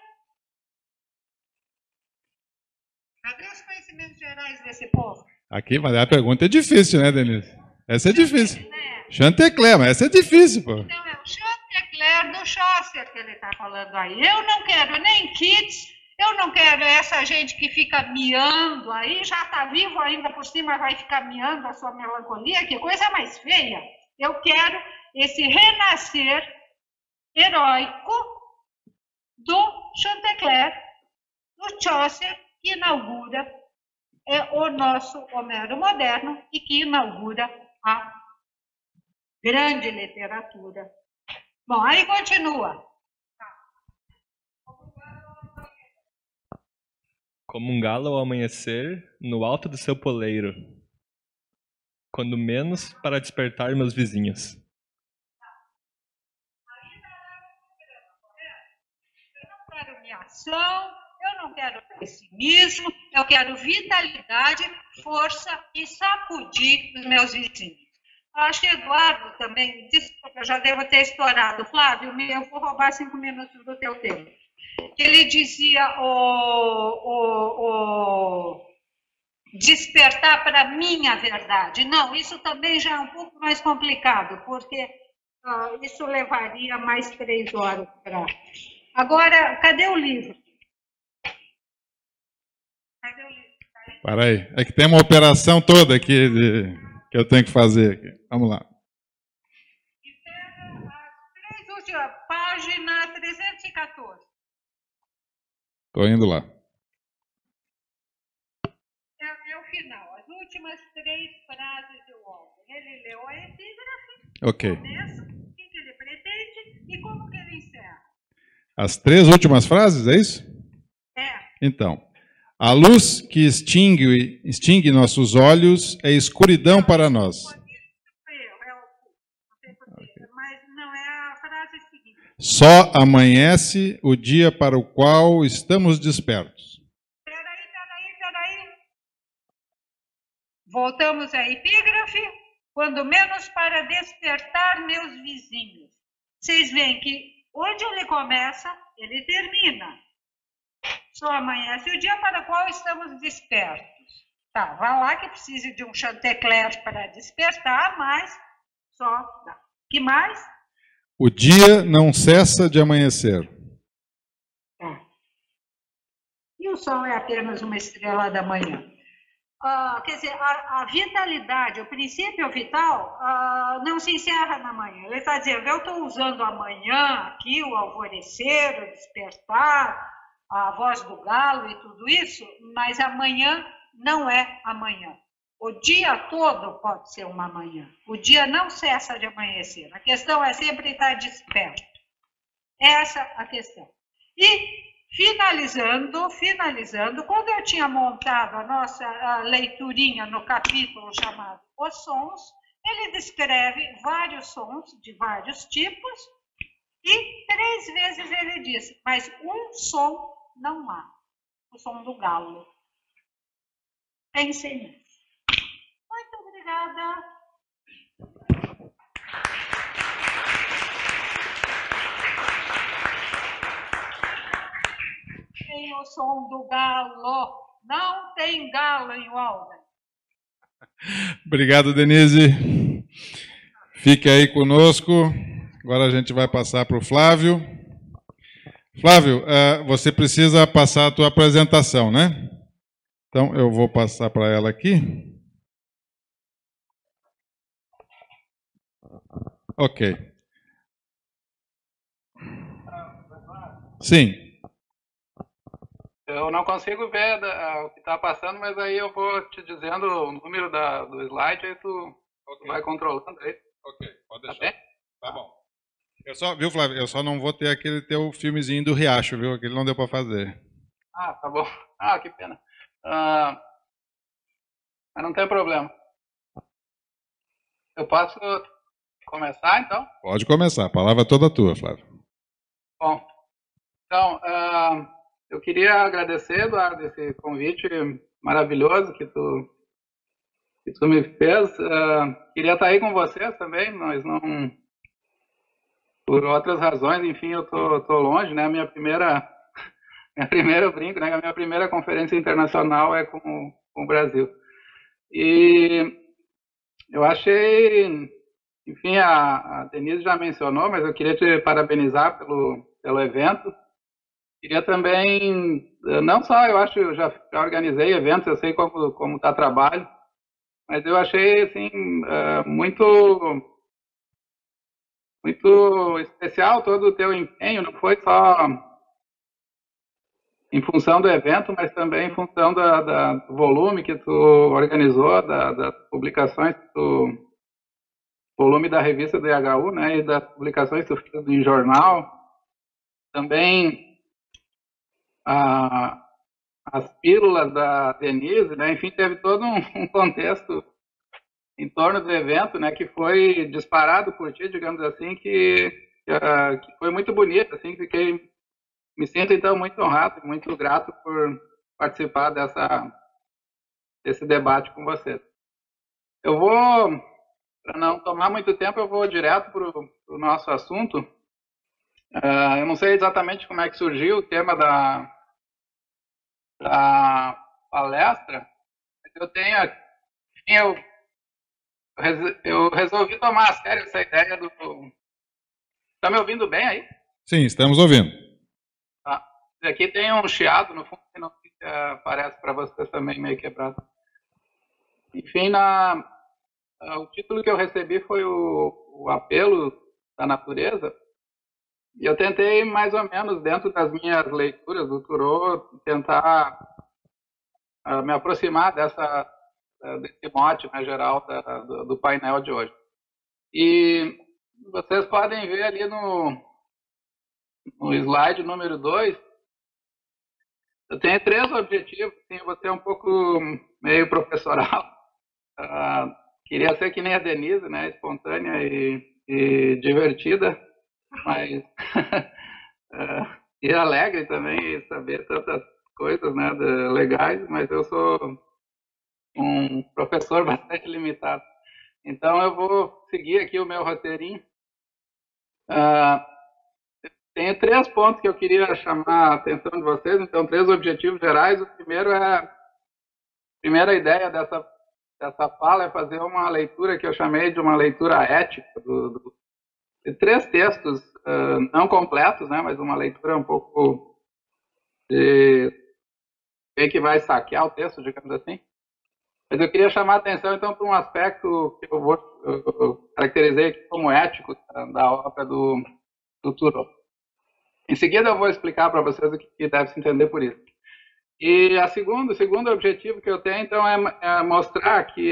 Speaker 2: Cadê os conhecimentos gerais desse povo?
Speaker 1: Aqui, mas a pergunta é difícil, né, Denise? Essa é difícil. Chantecler, mas essa é difícil, pô.
Speaker 2: Então é o Chantecler do Chaucer que ele está falando aí. Eu não quero nem Keats, eu não quero essa gente que fica miando aí, já está vivo ainda por cima, vai ficar miando a sua melancolia, que coisa mais feia. Eu quero esse renascer heróico do Chantecler, do Chaucer, que inaugura o nosso Homero moderno e que inaugura a grande literatura. Bom, aí continua.
Speaker 3: Como um galo ao amanhecer, no alto do seu poleiro, quando menos para despertar meus vizinhos.
Speaker 2: Eu não quero humilhação, eu não quero pessimismo, eu quero vitalidade, força e sacudir os meus vizinhos. Acho que Eduardo também, desculpa, eu já devo ter estourado. Flávio, eu vou roubar 5 minutos do teu tempo. Ele dizia despertar para a minha verdade. Não, isso também já é um pouco mais complicado, porque isso levaria mais 3 horas para... Agora, cadê o livro? Cadê o livro?
Speaker 1: Para aí, é que tem uma operação toda aqui que eu tenho que fazer aqui. Vamos lá.
Speaker 2: E pega as 3 últimas, página 314.
Speaker 1: Estou indo lá.
Speaker 2: É o final, as últimas 3 frases do Walden. Ele leu a epígrafe,
Speaker 1: Ok.
Speaker 2: começa, o que ele pretende e como que ele encerra.
Speaker 1: As 3 últimas frases, é isso?
Speaker 2: É.
Speaker 1: Então, a luz que extingue nossos olhos é escuridão para nós.
Speaker 2: Mas não é a frase seguinte.
Speaker 1: Só amanhece o dia para o qual estamos despertos.
Speaker 2: Peraí. Voltamos à epígrafe. Quando menos para despertar meus vizinhos. Vocês veem que onde ele começa, ele termina. Só amanhece o dia para o qual estamos despertos. Tá, vai lá que precise de um Chantecler para despertar, mas só dá. Que mais?
Speaker 1: O dia não cessa de amanhecer.
Speaker 2: Tá. E o sol é apenas uma estrela da manhã. quer dizer, a vitalidade, o princípio vital, não se encerra na manhã. Ele está dizendo, eu estou usando a manhã aqui, o alvorecer, o despertar, a voz do galo e tudo isso, mas amanhã não é amanhã. O dia todo pode ser uma manhã. O dia não cessa de amanhecer. A questão é sempre estar desperto. Essa a questão. E finalizando, quando eu tinha montado a nossa leiturinha no capítulo chamado Os Sons, ele descreve vários sons de vários tipos e 3 vezes ele diz, mas um som não há, o som do galo. Pensem nisso. Muito obrigada. Tem o som do galo. Não tem galo em Walden.
Speaker 1: Obrigado, Denise. Fique aí conosco. Agora a gente vai passar para o Flávio. Flávio, você precisa passar a tua apresentação, né? Então, eu vou passar para ela aqui. Ok. Sim.
Speaker 4: Eu não consigo ver o que está passando, mas aí eu vou te dizendo o número do slide e tu vai controlando aí.
Speaker 1: Ok, pode deixar.
Speaker 4: Tá bem?
Speaker 1: Tá bom. Viu, Flávio? Eu só não vou ter aquele teu filmezinho do Riacho, viu? Aquele não deu para fazer.
Speaker 4: Ah, tá bom. Ah, que pena. Mas não tem problema. Eu posso começar, então?
Speaker 1: Pode começar. A palavra é toda tua, Flávio.
Speaker 4: Bom, então, eu queria agradecer, Eduardo, esse convite maravilhoso que tu me fez. Queria estar aí com vocês também, mas não... Por outras razões, enfim, eu tô longe, né? Minha primeira eu brinco, né? A minha primeira conferência internacional é com o Brasil. E eu achei, enfim, a Denise já mencionou, mas eu queria te parabenizar pelo evento. Queria também, não só, eu acho, eu já organizei eventos, eu sei como está trabalho, mas eu achei, assim, muito especial todo o teu empenho, não foi só em função do evento, mas também em função do volume que tu organizou, das publicações, volume da revista do IHU, né, e das publicações que tu fez em jornal. Também as pílulas da Denise, né, enfim, teve todo um contexto em torno do evento, né, que foi disparado por ti, digamos assim, que foi muito bonito, assim, me sinto então muito honrado, muito grato por participar desse debate com vocês. Eu vou, para não tomar muito tempo, eu vou direto para o nosso assunto. Eu não sei exatamente como é que surgiu o tema da palestra, mas eu resolvi tomar a sério essa ideia do... Está me ouvindo bem aí?
Speaker 1: Sim, estamos ouvindo.
Speaker 4: Tá. Aqui tem um chiado no fundo que não aparece para vocês também meio quebrado. Enfim, o título que eu recebi foi o apelo da natureza. E eu tentei, mais ou menos, dentro das minhas leituras do Thoreau, tentar me aproximar desse mote, né, geral do painel de hoje. E vocês podem ver ali no slide número 2, eu tenho 3 objetivos, assim, vou ser um pouco meio professoral. Queria ser que nem a Denise, né, espontânea e divertida, mas e alegre também, saber tantas coisas, né, legais, mas eu sou um professor bastante limitado. Então eu vou seguir aqui o meu roteirinho. Tenho 3 pontos que eu queria chamar a atenção de vocês, então 3 objetivos gerais. O primeiro a primeira ideia dessa fala é fazer uma leitura que eu chamei de uma leitura ética de 3 textos não completos, né, mas uma leitura um pouco que vai saquear o texto, digamos assim. Mas eu queria chamar a atenção, então, para um aspecto que eu caracterizei aqui como ético da obra do Thoreau. Em seguida, eu vou explicar para vocês o que deve se entender por isso. E o segundo objetivo que eu tenho, então, é mostrar que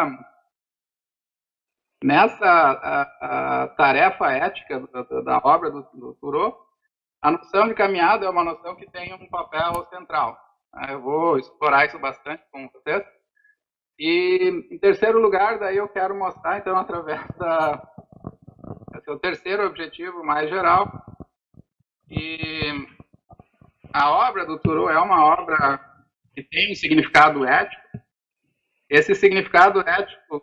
Speaker 4: nessa tarefa ética da obra do Thoreau, a noção de caminhada é uma noção que tem um papel central. Eu vou explorar isso bastante com vocês. E, em terceiro lugar, daí eu quero mostrar, então, através esse é o terceiro objetivo mais geral, e a obra do Thoreau é uma obra que tem um significado ético. Esse significado ético,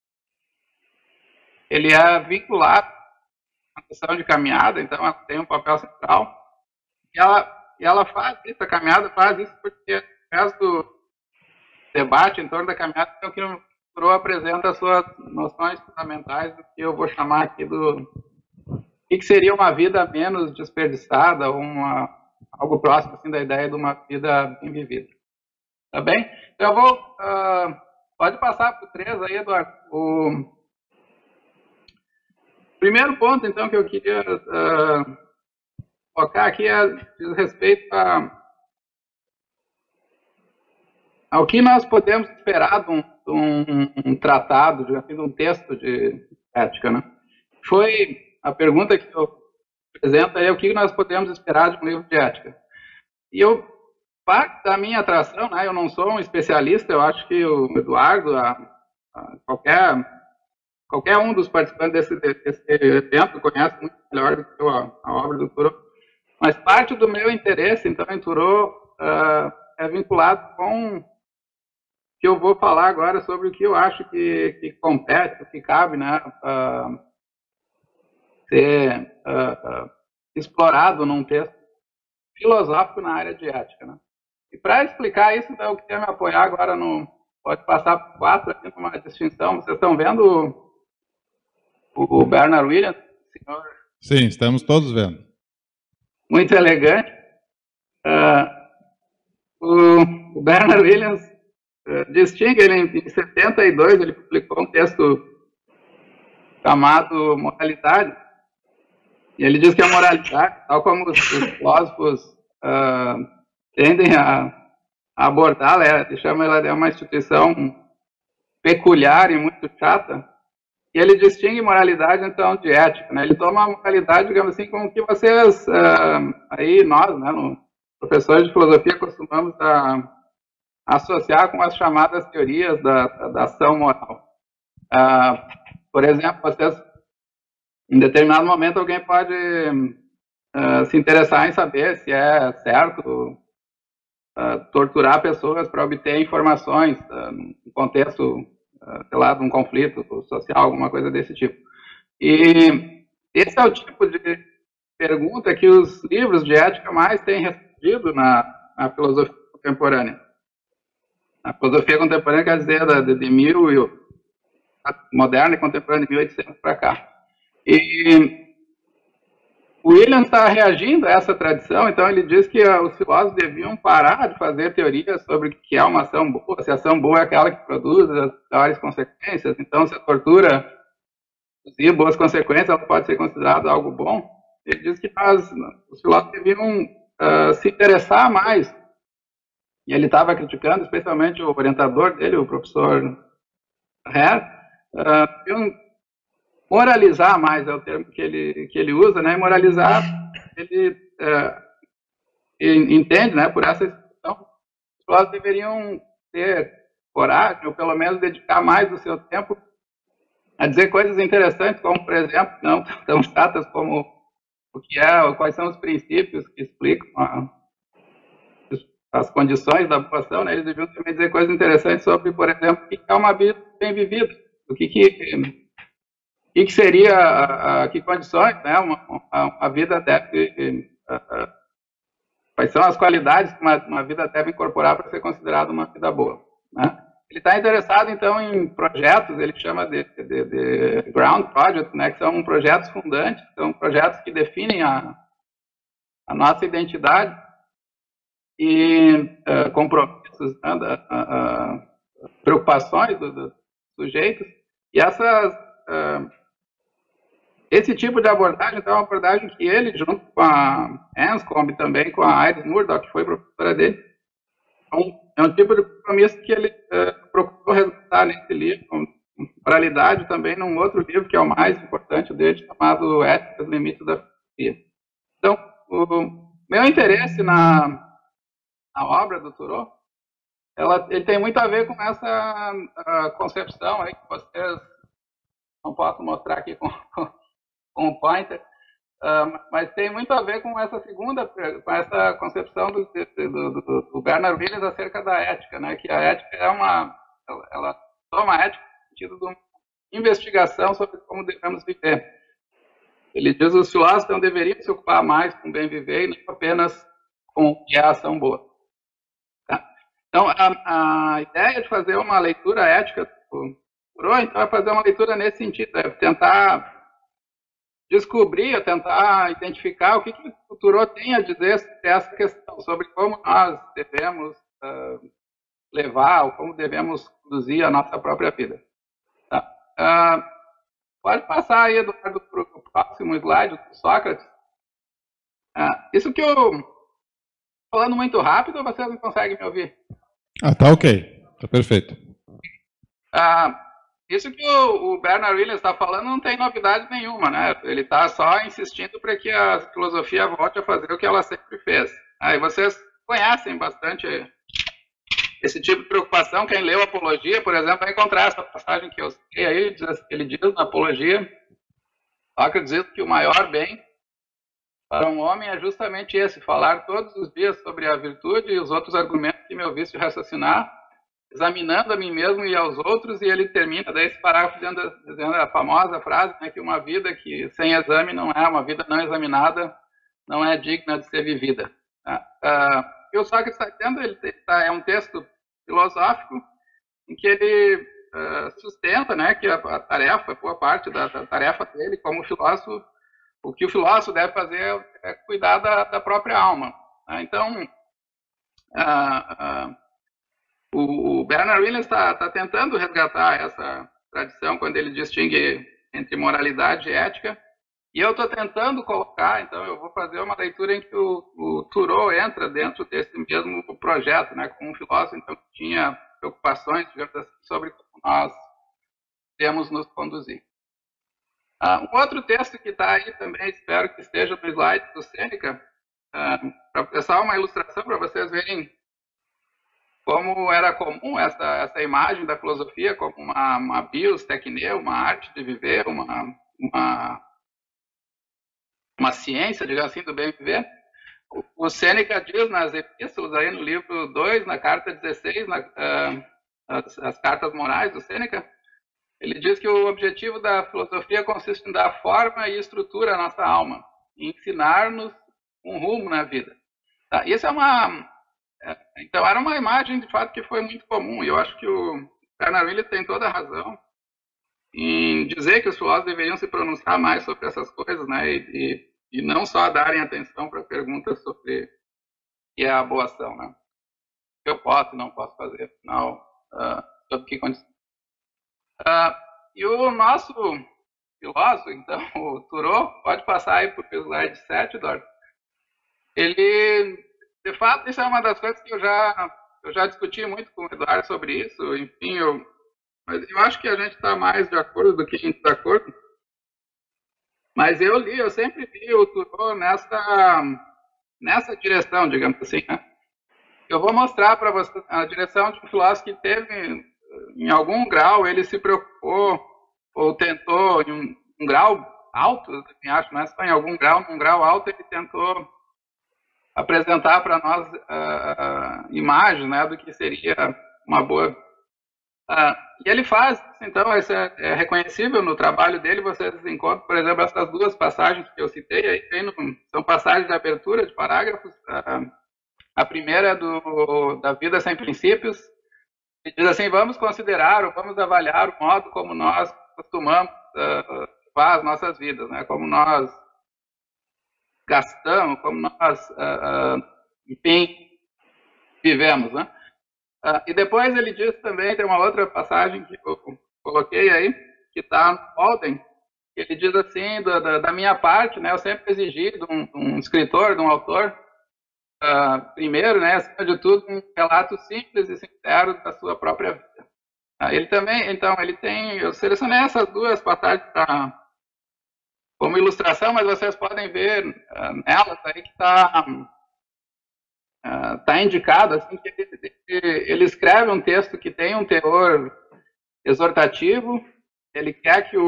Speaker 4: ele é vinculado à noção de caminhada, então ela tem um papel central. E ela faz isso, a caminhada faz isso porque, através do debate em torno da caminhada, é o que o Thoreau apresenta as suas noções fundamentais do que eu vou chamar aqui do que seria uma vida menos desperdiçada, ou algo próximo assim, da ideia de uma vida bem vivida. Tá bem? Então eu vou... pode passar para o 3 aí, Eduardo. O primeiro ponto, então, que eu queria focar aqui diz respeito ao que nós podemos esperar de um tratado, de um texto de ética, né? Foi a pergunta que eu apresento aí, o que nós podemos esperar de um livro de ética. E parte da minha atração, né, eu não sou um especialista, eu acho que o Eduardo, qualquer um dos participantes desse evento conhece muito melhor do que a obra do Thoreau, mas parte do meu interesse, então, em Thoreau é vinculado com o que eu vou falar agora sobre o que eu acho que compete, o que cabe, né, ser explorado num texto filosófico na área de ética, né? E para explicar isso, eu queria me apoiar agora pode passar por 4 aqui numa distinção. Vocês estão vendo o Bernard Williams, senhor?
Speaker 1: Sim, estamos todos vendo.
Speaker 4: Muito elegante. O Bernard Williams distingue, em 72, ele publicou um texto chamado Moralidade. E ele diz que a moralidade, tal como os filósofos tendem a abordá-la, ele chama ela de uma instituição peculiar e muito chata, e ele distingue moralidade, então, de ética, né? Ele toma a moralidade, digamos assim, como que vocês, nós, né, professores de filosofia, costumamos associar com as chamadas teorias da ação moral. Por exemplo, em determinado momento, alguém pode se interessar em saber se é certo torturar pessoas para obter informações no contexto, sei lá, de um conflito social, alguma coisa desse tipo. E esse é o tipo de pergunta que os livros de ética mais têm respondido na filosofia contemporânea. A filosofia contemporânea quer dizer moderna e contemporânea de 1800 para cá. E o Williams está reagindo a essa tradição, então ele diz que os filósofos deviam parar de fazer teorias sobre o que é uma ação boa, se a ação boa é aquela que produz as piores consequências, então se a tortura produzir boas consequências, ela pode ser considerada algo bom. Ele diz que os filósofos deviam se interessar mais, e ele estava criticando especialmente o orientador dele, o professor Hare, deviam moralizar mais, é o termo que ele usa, né? Moralizar, ele entende, né, por essa expressão, os filósofos deveriam ter coragem, ou pelo menos dedicar mais do seu tempo a dizer coisas interessantes, como, por exemplo, não tão chatas como quais são os princípios que explicam as condições da população, né? Eles deviam também dizer coisas interessantes sobre, por exemplo, o que é uma vida bem vivida, o que seria, que condições, né, uma vida deve, quais são as qualidades que uma vida deve incorporar para ser considerada uma vida boa, né? Ele está interessado, então, em projetos, ele chama de ground projects, né, que são projetos fundantes, são projetos que definem a nossa identidade e compromissos, né, preocupações dos sujeitos, e esse tipo de abordagem então, é uma abordagem que ele, junto com a Anscombe e também com a Iris Murdoch, que foi professora dele, é um tipo de compromisso que ele procurou resgatar nesse livro, com oralidade também num outro livro que é o mais importante dele, chamado Ética, os Limites da Filosofia. Então, o meu interesse na obra do Thoreau, ele tem muito a ver com essa concepção aí que vocês não posso mostrar aqui com o pointer, mas tem muito a ver com essa com essa concepção do Bernard Willis acerca da ética, né? Que a ética ela toma a ética no sentido de uma investigação sobre como devemos viver. Ele diz que os filósofos não deveriam se ocupar mais com o bem viver e não apenas com o que é a ação boa. Tá? Então, a ideia de fazer uma leitura ética do Thoreau, então, é fazer uma leitura nesse sentido, é tentar descobrir, tentar identificar o que o Thoreau tem a dizer sobre essa questão, sobre como nós devemos levar, ou como devemos conduzir a nossa própria vida. Tá? Pode passar aí, Eduardo, para o próximo slide, do Sócrates. Isso que eu estou falando muito rápido, ou vocês não conseguem me ouvir?
Speaker 1: Tá ok, tá perfeito.
Speaker 4: Isso que o Bernard Willis está falando não tem novidade nenhuma, né? Ele está só insistindo para que a filosofia volte a fazer o que ela sempre fez. E vocês conhecem bastante esse tipo de preocupação. Quem leu Apologia, por exemplo, vai encontrar essa passagem que eu citei aí. Ele diz na Apologia, Sócrates diz que o maior bem para um homem é justamente esse, falar todos os dias sobre a virtude e os outros argumentos que meu vício raciocinar, examinando a mim mesmo e aos outros, e ele termina daí esse parágrafo dizendo a famosa frase, né, que uma vida que sem exame não é, uma vida não examinada não é digna de ser vivida. E o Sócrates está dizendo, é um texto filosófico em que ele sustenta, né, que a tarefa, boa parte da tarefa dele como filósofo, o que o filósofo deve fazer é cuidar da própria alma. Então, o Bernard Willis está tentando resgatar essa tradição quando ele distingue entre moralidade e ética, e eu estou tentando colocar, então eu vou fazer uma leitura em que o Thoreau entra dentro desse mesmo projeto, né, como um filósofo então, que tinha preocupações, digamos assim, sobre como nós temos nos conduzir. Um outro texto que está aí também, espero que esteja no slide do Sêneca, para passar uma ilustração para vocês verem como era comum essa imagem da filosofia como uma bios techne, uma arte de viver, uma ciência, digamos assim, do bem viver. O Sêneca diz nas epístolas, aí no livro 2, na carta 16, as cartas morais do Sêneca, ele diz que o objetivo da filosofia consiste em dar forma e estrutura à nossa alma, e ensinar-nos um rumo na vida. Isso então, era uma imagem, de fato, que foi muito comum, e eu acho que o Bernard Willis tem toda a razão em dizer que os filósofos deveriam se pronunciar mais sobre essas coisas, né, e não só darem atenção para perguntas sobre o que é a boa ação, né, o que eu posso e não posso fazer, afinal, sobre que condições. E o nosso filósofo, então, o Thoreau, pode passar aí para o slide 7, Eduardo. Ele... De fato, isso é uma das coisas que eu já discuti muito com o Eduardo sobre isso. Enfim, mas eu acho que a gente está mais de acordo do que em desacordo. Mas eu sempre li o Thoreau nessa direção, digamos assim, né? Eu vou mostrar para você a direção de um filósofo que teve, em algum grau, ele se preocupou, ou tentou, em um grau alto, assim, acho, não é só em algum grau, num grau alto, ele tentou apresentar para nós imagens, né, do que seria uma boa. E ele faz, então, isso é reconhecível no trabalho dele, vocês encontram, por exemplo, essas duas passagens que eu citei, aí são passagens de abertura de parágrafos. A primeira é da vida sem princípios, e diz assim, vamos considerar ou vamos avaliar o modo como nós costumamos levar as nossas vidas, né, como nós gastamos, como nós, enfim, vivemos, né? E depois ele diz também, tem uma outra passagem que eu coloquei aí, que está no Walden, ele diz assim, da minha parte, né, eu sempre exigi de um escritor, de um autor, primeiro, né, acima de tudo, um relato simples e sincero da sua própria vida. Ele também, então, ele tem, eu selecionei essas duas passagens como ilustração, mas vocês podem ver nelas aí que está indicado assim, que ele escreve um texto que tem um teor exortativo, ele quer que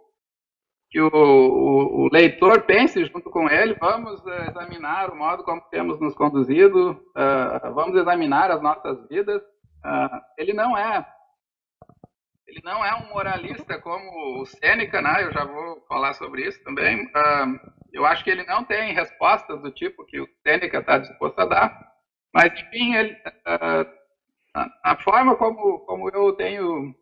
Speaker 4: o leitor pense junto com ele, vamos examinar o modo como temos nos conduzido, vamos examinar as nossas vidas. Ele não é um moralista como o Sêneca, né? Eu já vou falar sobre isso também. Eu acho que ele não tem respostas do tipo que o Sêneca está disposto a dar, mas, enfim, a forma como eu tenho,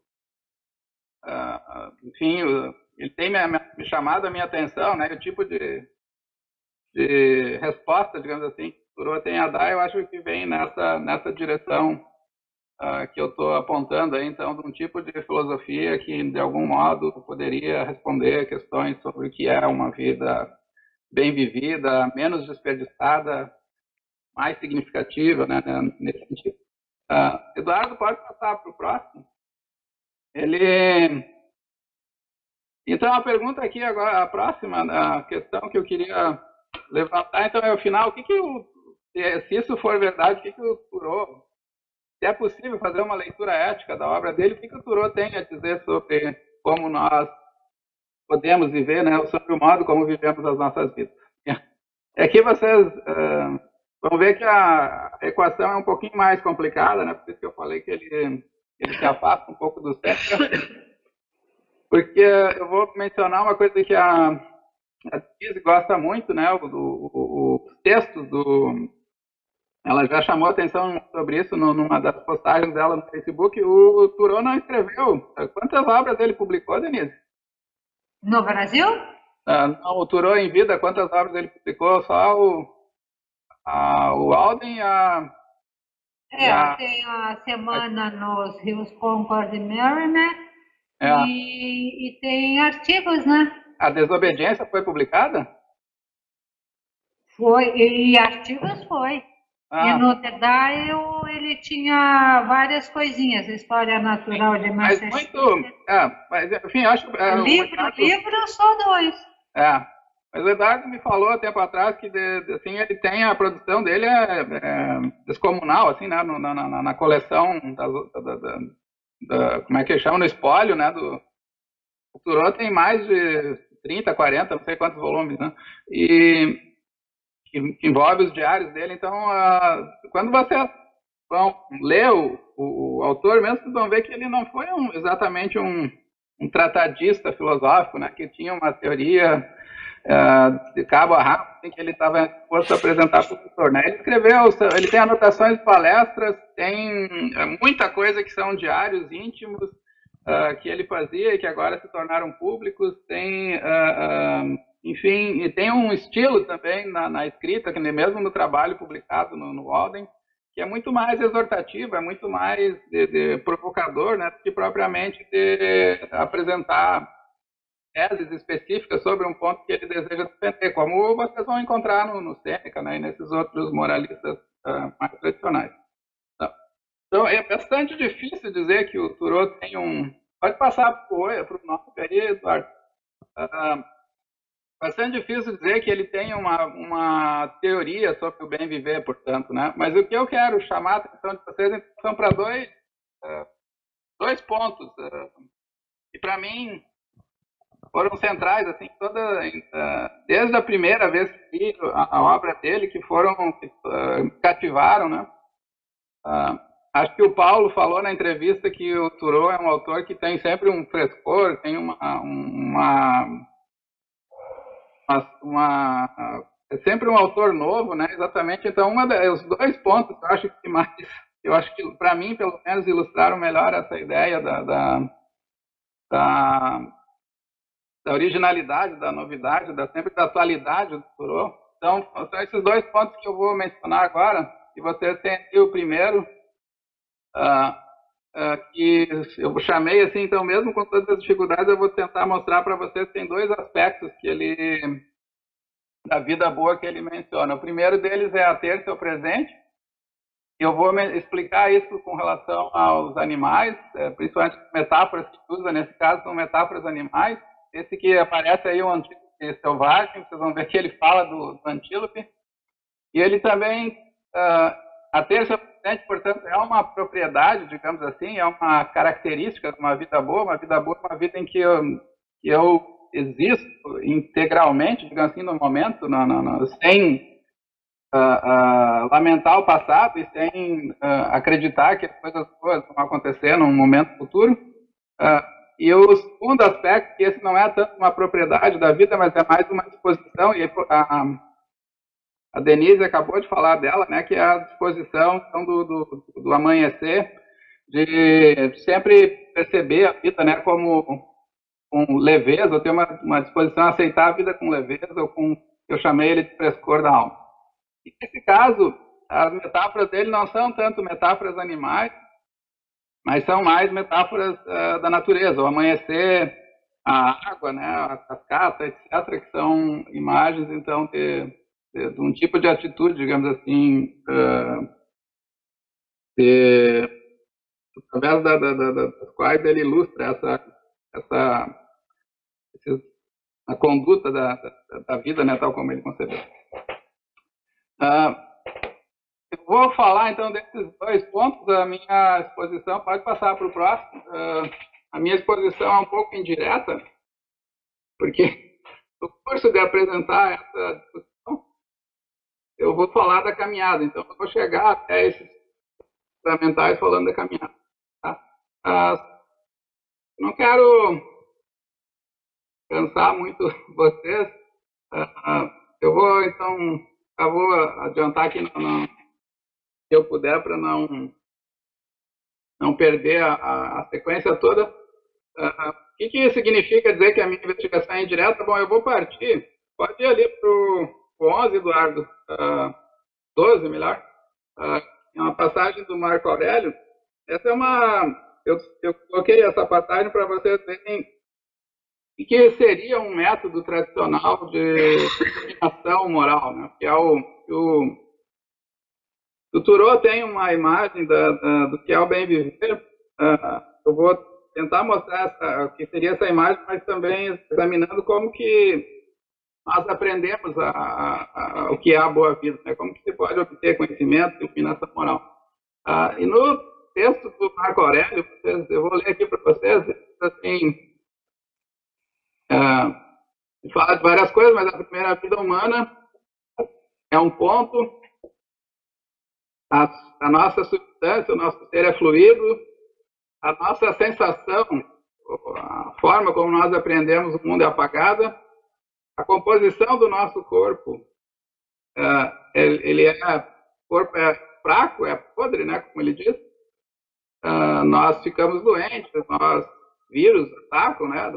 Speaker 4: enfim, ele tem me chamado a minha atenção, né? O tipo de resposta, digamos assim, que o Thoreau tem a dar, eu acho que vem nessa direção que eu estou apontando aí, então, de um tipo de filosofia que, de algum modo, poderia responder questões sobre o que é uma vida bem vivida, menos desperdiçada, mais significativa, né, nesse sentido. Eduardo, pode passar para o próximo? Então, a pergunta aqui agora, a próxima a questão que eu queria levantar, então, é o final, se isso for verdade, o que o Thoreau, se é possível fazer uma leitura ética da obra dele, o que o Thoreau tem a dizer sobre como nós podemos viver, né, sobre o modo como vivemos as nossas vidas. Aqui vocês vão ver que a equação é um pouquinho mais complicada, né, por isso que eu falei que ele se afasta um pouco do Sêneca, porque eu vou mencionar uma coisa que a Denise gosta muito, né, os textos ela já chamou atenção sobre isso numa das postagens dela no Facebook. O Thoreau não escreveu. Quantas obras ele publicou, Denise?
Speaker 2: No Brasil?
Speaker 4: Não, o Thoreau em vida, quantas obras ele publicou? Só o Alden
Speaker 2: tem a Semana nos Rios Concord e Merrimack e tem artigos, né?
Speaker 4: A Desobediência foi publicada?
Speaker 2: Foi, e artigos foi. E no The Dial ele tinha várias coisinhas, História Natural de Massachusetts.
Speaker 4: Mas enfim, acho que...
Speaker 2: livro só 2.
Speaker 4: Mas o Eduardo me falou há tempo atrás que assim, ele tem a produção dele descomunal, assim, né, na coleção como é que chama, no espólio, né, o Thoreau tem mais de 30, 40, não sei quantos volumes, né, que envolve os diários dele. Então, quando vocês vão ler o autor mesmo, vocês vão ver que ele não foi exatamente um tratadista filosófico, né, que tinha uma teoria de cabo a rabo, assim, que ele estava disposto a apresentar para o leitor, né. Ele tem anotações de palestras, tem muita coisa que são diários íntimos que ele fazia e que agora se tornaram públicos, enfim, e tem um estilo também na escrita, que mesmo no trabalho publicado no Walden, que é muito mais exortativo, é muito mais de provocador, né, do que propriamente de apresentar teses específicas sobre um ponto que ele deseja defender, como vocês vão encontrar no Sêneca, né, e nesses outros moralistas mais tradicionais. Então, é bastante difícil dizer que o Thoreau tem Pode passar para o nome aí, Eduardo. Bastante difícil dizer que ele tem uma teoria sobre o bem viver, portanto, né? Mas o que eu quero chamar a atenção de vocês são para dois pontos, que para mim foram centrais, assim, desde a primeira vez que li a obra dele, que me cativaram, né? Acho que o Paulo falou na entrevista que o Thoreau é um autor que tem sempre um frescor, tem é sempre um autor novo, né? Exatamente. Então, os dois pontos eu acho que para mim, pelo menos, ilustraram melhor essa ideia da originalidade, da novidade, sempre da atualidade do Thoreau. Então, são esses dois pontos que eu vou mencionar agora. E vocês têm aqui o primeiro, que eu chamei assim, então mesmo com todas as dificuldades, eu vou tentar mostrar para vocês que tem dois aspectos da vida boa que ele menciona. O primeiro deles é a ter seu presente. Eu vou explicar isso com relação aos animais, principalmente metáforas que usa, nesse caso são metáforas animais. Esse que aparece aí, o antílope selvagem, vocês vão ver que ele fala do antílope. E ele também, a ter seu presente, portanto, é uma propriedade, digamos assim, é uma característica de uma vida boa. Uma vida boa é uma vida em que eu existo integralmente, digamos assim, no momento, sem lamentar o passado e sem acreditar que as coisas boas vão acontecer num momento futuro. E o segundo aspecto, que esse não é tanto uma propriedade da vida, mas é mais uma disposição, e a Denise acabou de falar dela, né, que é a disposição então, do amanhecer, de sempre perceber a vida, né, com leveza, ou ter uma disposição a aceitar a vida com leveza, ou com, eu chamei ele de frescor da alma. E nesse caso, as metáforas dele não são tanto metáforas animais, mas são mais metáforas da natureza, o amanhecer, a água, né, a cascata, etc., que são imagens, então, de um tipo de atitude, digamos assim, através das quais ele ilustra a conduta da vida, né, tal como ele concebeu. Eu vou falar, então, desses dois pontos. A minha exposição, pode passar para o próximo. A minha exposição é um pouco indireta, porque no curso de apresentar essa discussão, eu vou falar da caminhada. Então, eu vou chegar até esses fundamentais falando da caminhada. Tá? Não quero cansar muito vocês. Eu vou, então, adiantar aqui se eu puder, para não perder a sequência toda. O que significa dizer que a minha investigação é indireta? Bom, eu vou partir, pode ir ali para o 11, Eduardo, 12, melhor, é uma passagem do Marco Aurélio. Essa é eu coloquei essa passagem para vocês verem o que seria um método tradicional de discriminação moral, né? Que é o Thoreau tem uma imagem do que é o bem viver. Eu vou tentar mostrar o que seria essa imagem, mas também examinando como que nós aprendemos o que é a boa vida, né? Como que se pode obter conhecimento, iluminação moral. E no texto do Marco Aurélio, eu vou ler aqui para vocês, assim, fala de várias coisas, mas a primeira vida humana é um ponto. A nossa substância, o nosso ser é fluido, a nossa sensação, a forma como nós aprendemos o mundo é apagada, a composição do nosso corpo, o corpo é fraco, é podre, né, como ele diz, nós ficamos doentes, vírus atacam, né,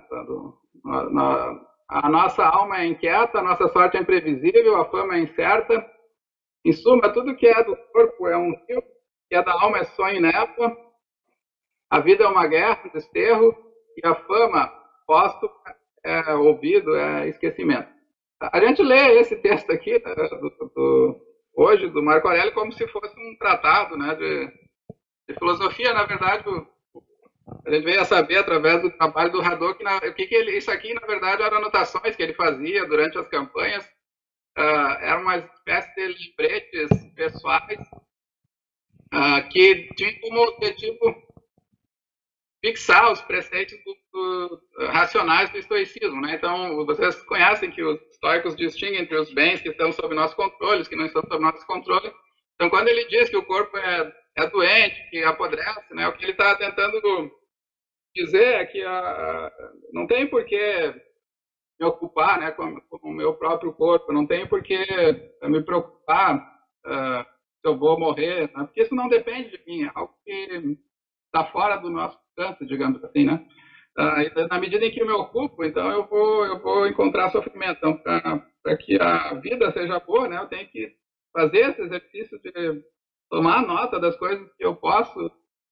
Speaker 4: a nossa alma é inquieta, a nossa sorte é imprevisível, a fama é incerta. Em suma, tudo que é do corpo é um rio, que é da alma é sonho e névoa, a vida é uma guerra, um desterro, e a fama, póstuma, é ouvido, é esquecimento. A gente lê esse texto aqui, hoje, do Marco Aurélio, como se fosse um tratado, né, de filosofia. Na verdade, a gente veio a saber, através do trabalho do Hadot, isso aqui, na verdade, eram anotações que ele fazia durante as campanhas. Era uma espécie de livretes pessoais que tinham como objetivo fixar os preceitos racionais do estoicismo, né? Então, vocês conhecem que os estoicos distinguem entre os bens que estão sob nosso controle e os que não estão sob nosso controle. Então, quando ele diz que o corpo é doente, que apodrece, né? O que ele está tentando dizer é que não tem por que me ocupar, né, com o meu próprio corpo, não tenho por que me preocupar se eu vou morrer, né, porque isso não depende de mim, é algo que está fora do nosso alcance, digamos assim, né? Na medida em que eu me ocupo, então eu vou encontrar sofrimento. Então, para que a vida seja boa, né, eu tenho que fazer esse exercício de tomar nota das coisas que eu posso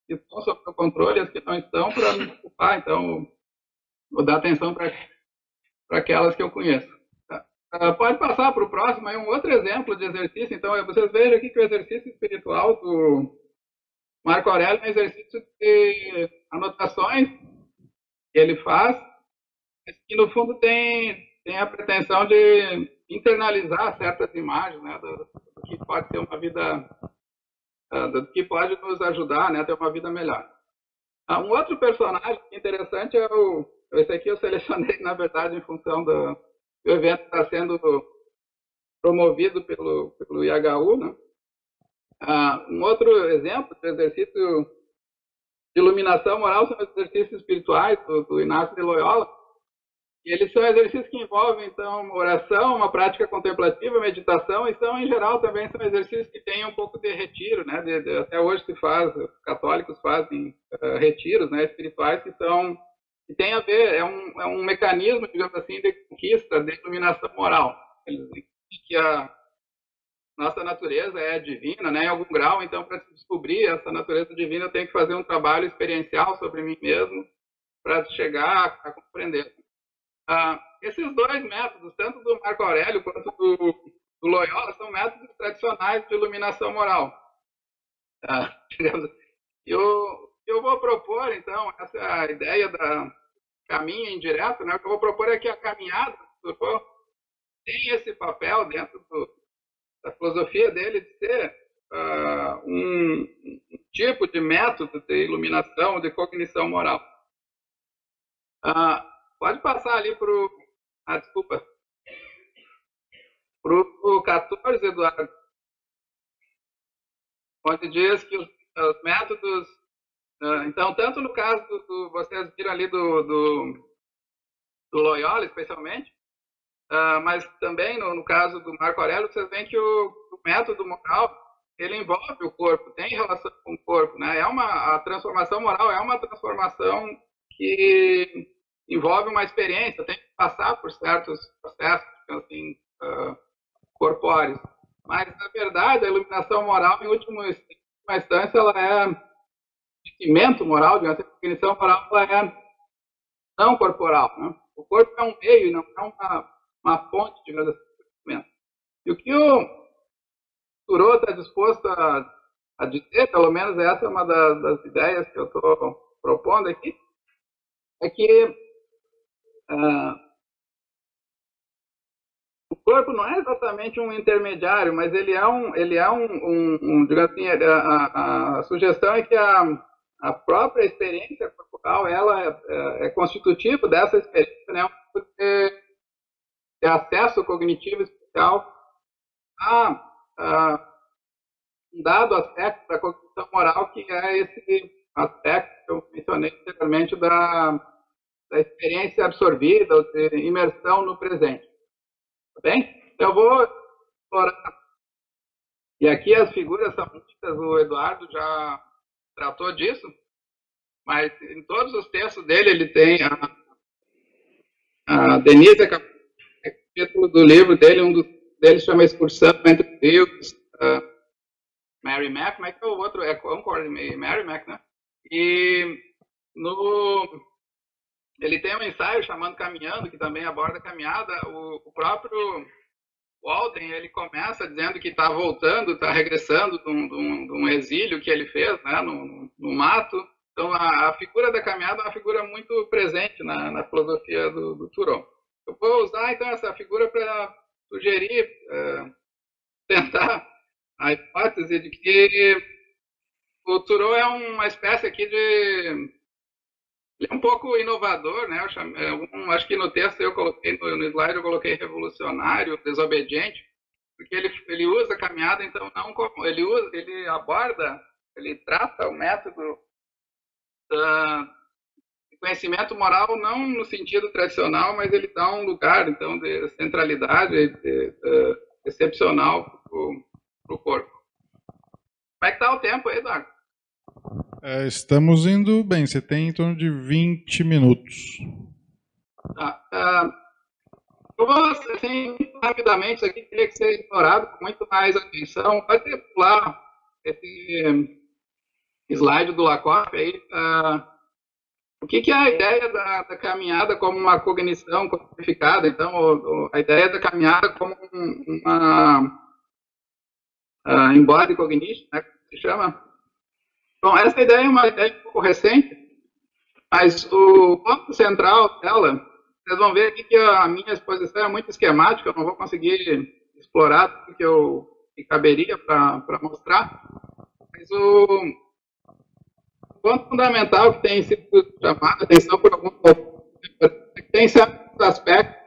Speaker 4: que estão sob o controle e as que não estão, para me ocupar. Então, vou dar atenção para aquelas que eu conheço. Tá? Pode passar para o próximo, aí um outro exemplo de exercício. Então, vocês vejam aqui que o exercício espiritual do Marco Aurélio é um exercício de anotações que ele faz, que no fundo tem a pretensão de internalizar certas imagens, né, do que pode ser uma vida, do que pode nos ajudar, né, a ter uma vida melhor. Um outro personagem interessante é esse aqui eu selecionei, na verdade, em função do evento que está sendo promovido pelo IHU, né? Um outro exemplo de exercício de iluminação moral são os exercícios espirituais do Inácio de Loyola. E eles são exercícios que envolvem, então, oração, uma prática contemplativa, meditação, e são, em geral, também são exercícios que têm um pouco de retiro, né? Até hoje se faz, os católicos fazem retiros, né, espirituais que tem a ver, é um mecanismo, digamos assim, de conquista, de iluminação moral. Eles dizem que a nossa natureza é divina, né, em algum grau, então, para se descobrir essa natureza divina, eu tenho que fazer um trabalho experiencial sobre mim mesmo para chegar a compreender. Esses dois métodos, tanto do Marco Aurélio quanto do Loyola, são métodos tradicionais de iluminação moral. Eu vou propor, então, essa ideia da caminho indireto, né? O que eu vou propor é que a caminhada do Thoreau tem esse papel dentro da filosofia dele de ser um tipo de método de iluminação, de cognição moral. Pode passar ali para o... desculpa. Para o 14, Eduardo. Onde diz que os métodos... então, tanto no caso vocês viram ali do Loyola, especialmente, mas também no caso do Marco Aurélio, vocês veem que o método moral, ele envolve o corpo, tem relação com o corpo, né? A transformação moral é uma transformação que envolve uma experiência, tem que passar por certos processos, assim, corpóreos. Mas, na verdade, a iluminação moral, em última instância, ela é cimento moral, a definição moral, ela é não corporal. Né? O corpo é um meio, não é uma fonte de cimento. E o que o Thoreau está disposto a dizer, pelo menos essa é uma das ideias que eu estou propondo aqui, é que o corpo não é exatamente um intermediário, mas ele é digamos assim, a sugestão é que a própria experiência corporal, ela é constitutiva dessa experiência, né? De acesso cognitivo especial a um dado aspecto da cognição moral, que é esse aspecto que eu mencionei anteriormente da experiência absorvida, ou de imersão no presente. Tá bem? Eu vou explorar. E aqui as figuras são muitas, o Eduardo já tratou disso, mas em todos os textos dele ele tem a Denise, é o título do livro dele, um deles chama Excursão entre Rios, Mary Mac, como é que é o outro? É Concord, Mary Mac, né? E ele tem um ensaio chamado Caminhando, que também aborda a caminhada. O próprio Walden, ele começa dizendo que está voltando, está regressando de um exílio que ele fez, né, no mato. Então, a figura da caminhada é uma figura muito presente na filosofia do Thoreau. Eu vou usar, então, essa figura para sugerir, tentar a hipótese de que o Thoreau é uma espécie aqui de... Ele é um pouco inovador, né? Acho que no texto eu coloquei, no slide eu coloquei revolucionário, desobediente, porque ele usa a caminhada, então não como ele aborda, ele trata o método de conhecimento moral não no sentido tradicional, mas ele dá um lugar, então, de centralidade, excepcional para o corpo. Como é que está o tempo aí, Eduardo?
Speaker 1: Estamos indo bem, você tem em torno de 20 minutos.
Speaker 4: Eu vou, assim, rapidamente, isso aqui teria que ser explorado com muito mais atenção. Pode pular esse slide do Lakoff aí, o que é a ideia da caminhada como uma cognição codificada? Então, a ideia da caminhada como uma embodied cognition, né, como se chama? Bom, essa ideia é uma ideia um pouco recente, mas o ponto central dela, vocês vão ver aqui que a minha exposição é muito esquemática, eu não vou conseguir explorar tudo que caberia para mostrar, mas o ponto fundamental que tem sido chamado a atenção por alguns tem certos aspectos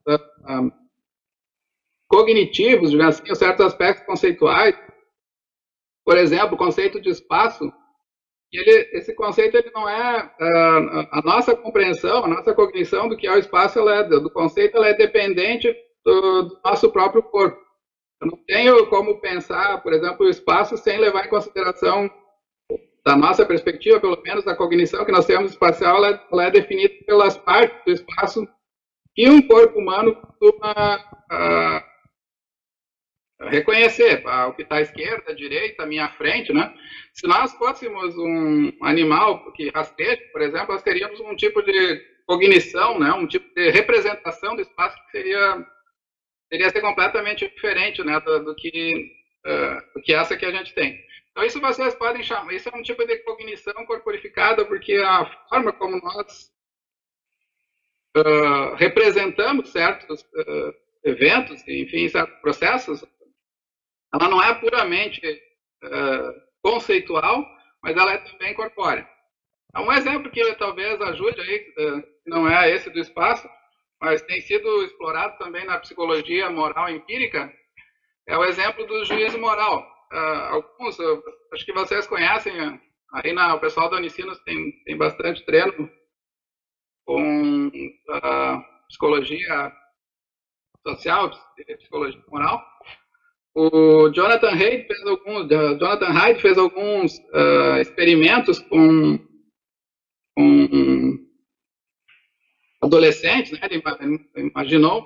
Speaker 4: cognitivos, digamos assim, certos aspectos conceituais. Por exemplo, o conceito de espaço, esse conceito ele não é a nossa compreensão, a nossa cognição do que é o espaço, do conceito, ela é dependente do nosso próprio corpo. Eu não tenho como pensar, por exemplo, o espaço sem levar em consideração, da nossa perspectiva, pelo menos da cognição que nós temos espacial, ela é definida pelas partes do espaço que um corpo humano costuma reconhecer, o que está à esquerda, à direita, à minha frente, né? Se nós fôssemos um animal que rasteja, por exemplo, nós teríamos um tipo de cognição, né? Um tipo de representação do espaço que seria ser completamente diferente, né? do que essa que a gente tem. Então, isso vocês podem chamar, isso é um tipo de cognição corporificada, porque a forma como nós representamos certos eventos, enfim, certos processos, ela não é puramente conceitual, mas ela é também corpórea. Um exemplo que talvez ajude aí, não é esse do espaço, mas tem sido explorado também na psicologia moral empírica, é o exemplo do juízo moral. Alguns, acho que vocês conhecem, aí o pessoal da Unicinos tem bastante treino com psicologia social, psicologia moral. O Jonathan Haidt fez alguns experimentos com adolescentes, né? Ele imaginou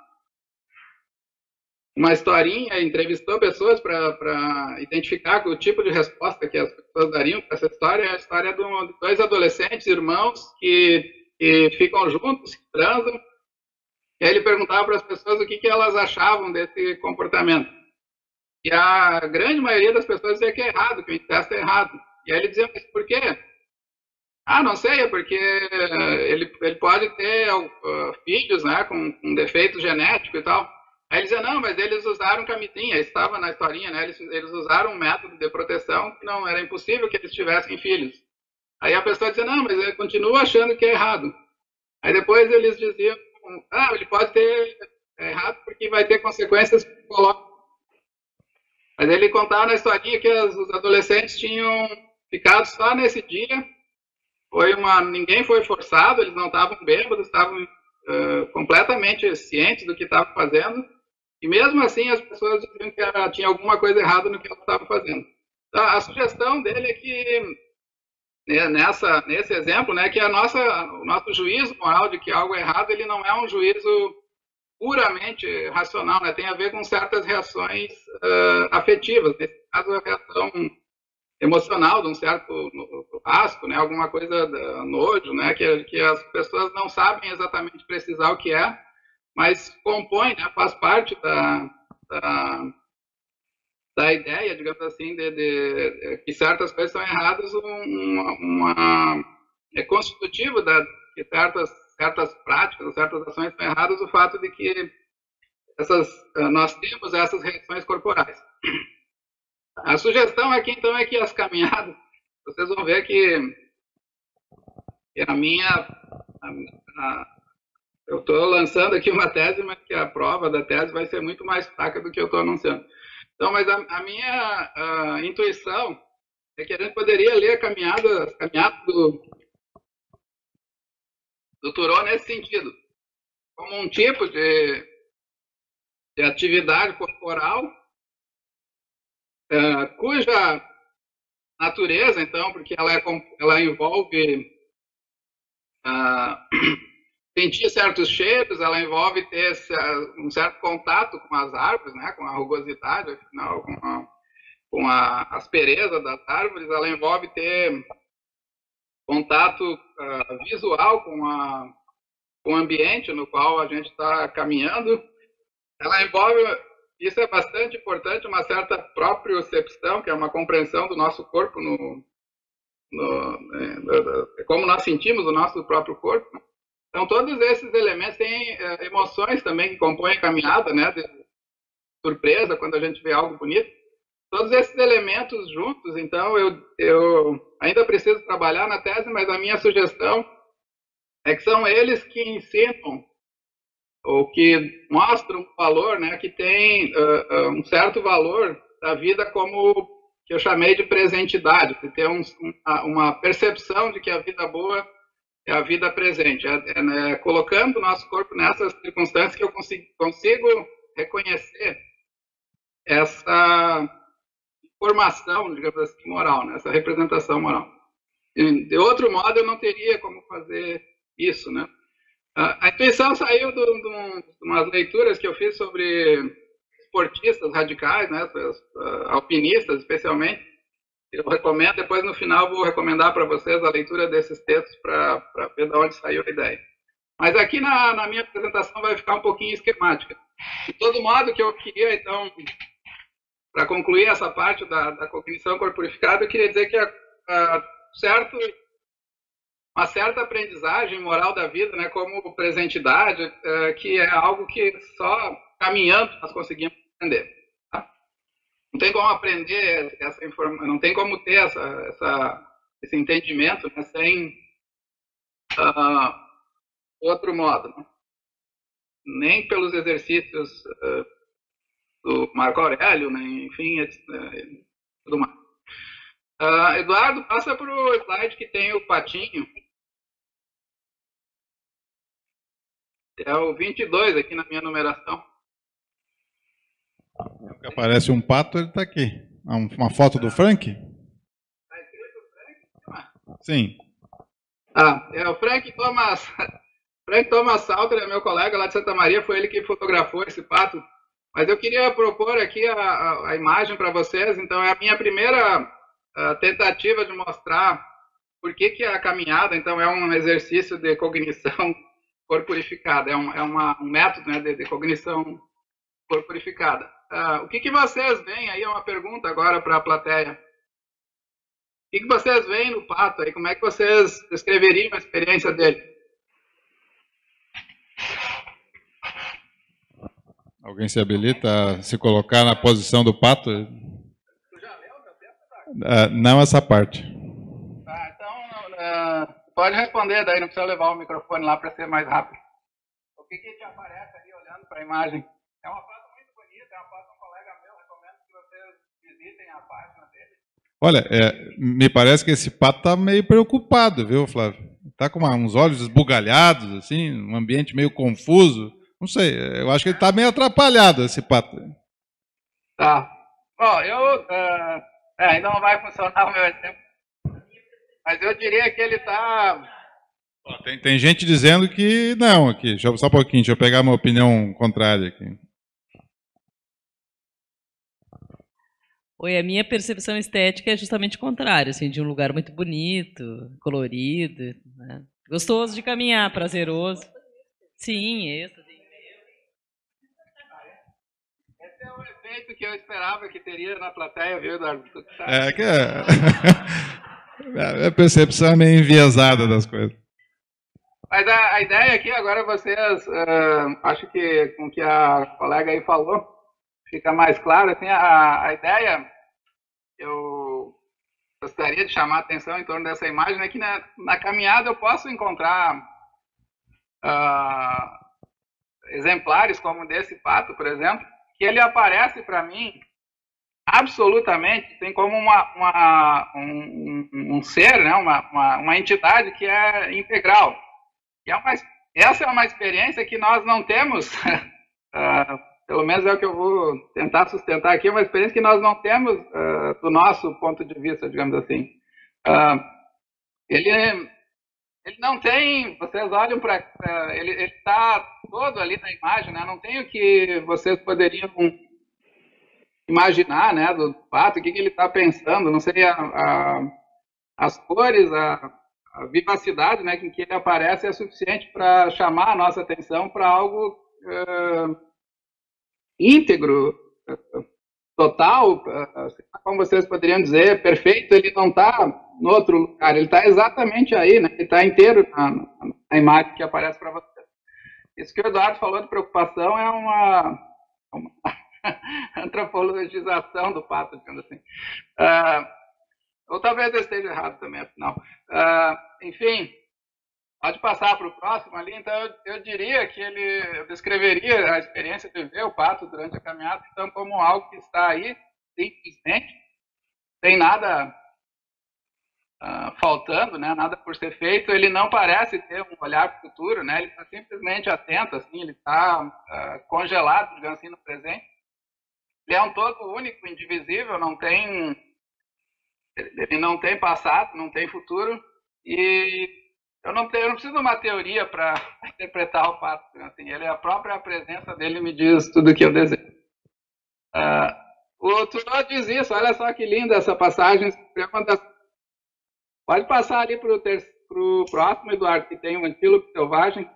Speaker 4: uma historinha, entrevistou pessoas para identificar o tipo de resposta que as pessoas dariam para essa história. É a história de dois adolescentes, irmãos, que ficam juntos, que transam. E aí ele perguntava para as pessoas o que elas achavam desse comportamento. E a grande maioria das pessoas dizia que é errado, que o incesto é errado. E aí ele dizia, mas por quê? Não sei, é porque ele pode ter filhos, né, com defeito genético e tal. Aí ele dizia, não, mas eles usaram camisinha, estava na historinha, né, eles usaram um método de proteção que não era impossível que eles tivessem filhos. Aí a pessoa dizia, não, mas eu continuo achando que é errado. Aí depois eles diziam, ele pode ter errado porque vai ter consequências psicológicas. Mas ele contava na historinha que os adolescentes tinham ficado só nesse dia. Ninguém foi forçado, eles não estavam bêbados, estavam completamente cientes do que estavam fazendo. E mesmo assim as pessoas diziam que tinha alguma coisa errada no que elas estavam fazendo. Então, a sugestão dele é que, nesse exemplo, né, que o nosso juízo moral de que algo é errado, ele não é um juízo puramente racional, né? Tem a ver com certas reações afetivas, nesse caso a reação emocional de um certo asco, né? Alguma coisa nojo, né? Que as pessoas não sabem exatamente precisar o que é, mas compõe, né? Faz parte da ideia, digamos assim, de que certas coisas são erradas, é constitutivo que certas práticas, certas ações estão erradas, o fato de que nós temos essas reações corporais. A sugestão aqui, então, é que as caminhadas, vocês vão ver que eu estou lançando aqui uma tese, mas que a prova da tese vai ser muito mais fraca do que eu estou anunciando. Então, mas a minha intuição é que a gente poderia ler a caminhada do Thoreau nesse sentido, como um tipo de atividade corporal cuja natureza, então, porque ela envolve sentir certos cheiros, ela envolve ter um certo contato com as árvores, né, com a rugosidade, afinal, a aspereza das árvores, ela envolve ter contato visual com o ambiente no qual a gente está caminhando. Ela envolve, isso é bastante importante, uma certa propriocepção, que é uma compreensão do nosso corpo, como nós sentimos o nosso próprio corpo. Então, todos esses elementos têm emoções também que compõem a caminhada, né? De surpresa, quando a gente vê algo bonito. Todos esses elementos juntos, então, eu ainda preciso trabalhar na tese, mas a minha sugestão é que são eles que ensinam, ou que mostram um valor, né? Que tem um certo valor da vida, como que eu chamei de presentidade, de ter uma percepção de que a vida boa é a vida presente, né, colocando o nosso corpo nessas circunstâncias que eu consigo reconhecer essa informação, digamos assim, moral, né, essa representação moral. De outro modo, eu não teria como fazer isso, né? A intuição saiu de umas leituras que eu fiz sobre esportistas radicais, né, alpinistas especialmente. Eu recomendo, depois no final vou recomendar para vocês a leitura desses textos para ver de onde saiu a ideia. Mas aqui na minha apresentação vai ficar um pouquinho esquemática. De todo modo, que eu queria, então, para concluir essa parte da cognição corporificada, eu queria dizer que uma certa aprendizagem moral da vida, né, como presentidade, que é algo que só caminhando nós conseguimos aprender. Não tem como aprender essa informação, não tem como ter esse entendimento, né, sem outro modo, né? Nem pelos exercícios do Marco Aurélio, né, enfim, tudo mais. Eduardo, passa para o slide que tem o patinho. É o 22 aqui na minha numeração.
Speaker 1: Aparece um pato, ele está aqui. Uma foto do Frank?
Speaker 4: Está escrito Frank?
Speaker 1: Sim.
Speaker 4: É o Frank Thomas. Frank Thomas Salter é meu colega lá de Santa Maria, foi ele que fotografou esse pato. Mas eu queria propor aqui a imagem para vocês. Então, é a minha primeira tentativa de mostrar por que a caminhada, então, é um exercício de cognição corporificada. É um método, né, de cognição corporificada. O que vocês veem aí? É uma pergunta agora para a plateia. O que vocês veem no pato aí? Como é que vocês descreveriam a experiência dele?
Speaker 1: Alguém se habilita a se colocar na posição do pato?
Speaker 4: Tu já leu meu texto?
Speaker 1: Não essa parte.
Speaker 4: Então, pode responder daí, não precisa levar o microfone lá para ser mais rápido. O que te aparece ali olhando para a imagem? É uma foto muito bonita, é uma foto de um colega meu, recomendo que vocês visitem a página dele.
Speaker 1: Olha, me parece que esse pato está meio preocupado, viu, Flávio? Está com uns olhos esbugalhados, assim, um ambiente meio confuso. Não sei, eu acho que ele está meio atrapalhado, esse pato.
Speaker 4: Tá. Bom, ainda não vai funcionar o meu exemplo, mas eu diria que ele está...
Speaker 1: Tem gente dizendo que não aqui. Só um pouquinho, deixa eu pegar uma opinião contrária aqui.
Speaker 5: Oi, a minha percepção estética é justamente o contrário, assim, de um lugar muito bonito, colorido, né? Gostoso de caminhar, prazeroso. Sim, esse.
Speaker 4: Esse é o efeito que eu esperava que teria na plateia, viu, Eduardo?
Speaker 1: A percepção é meio enviesada das coisas.
Speaker 4: Mas a ideia aqui, agora vocês, acho que com o que a colega aí falou, fica mais claro, assim, a ideia, eu gostaria de chamar a atenção em torno dessa imagem, é que na caminhada eu posso encontrar exemplares como desse pato, por exemplo, que ele aparece para mim absolutamente, tem como um ser, né, uma entidade que é integral. Essa é uma experiência que nós não temos, pelo menos é o que eu vou tentar sustentar aqui, uma experiência que nós não temos do nosso ponto de vista, digamos assim. Ele não tem, vocês olham para... ele está todo ali na imagem, né? Não tem o que vocês poderiam imaginar, né, do pato, o que ele está pensando, não sei, as cores, a vivacidade, né, com que ele aparece é suficiente para chamar a nossa atenção para algo íntegro, total, como vocês poderiam dizer, perfeito. Ele não está no outro lugar, ele está exatamente aí, né, ele está inteiro na imagem que aparece para você. Isso que o Eduardo falou de preocupação é uma antropologização do pato, digamos assim. Ou talvez eu esteja errado também, afinal. Enfim, pode passar para o próximo ali. Então, eu diria que eu descreveria a experiência de ver o pato durante a caminhada, então, como algo que está aí, simplesmente, sem nada faltando, né, nada por ser feito. Ele não parece ter um olhar para o futuro, né, ele está simplesmente atento, assim, ele está congelado, digamos assim, no presente. Ele é um todo único, indivisível, ele não tem passado, não tem futuro, e eu não preciso de uma teoria para interpretar o pato, assim, a própria presença dele me diz tudo o que eu desejo. O Thoreau diz isso, olha só que linda essa passagem. Pode passar ali para o próximo, Eduardo, que tem um antílope selvagem.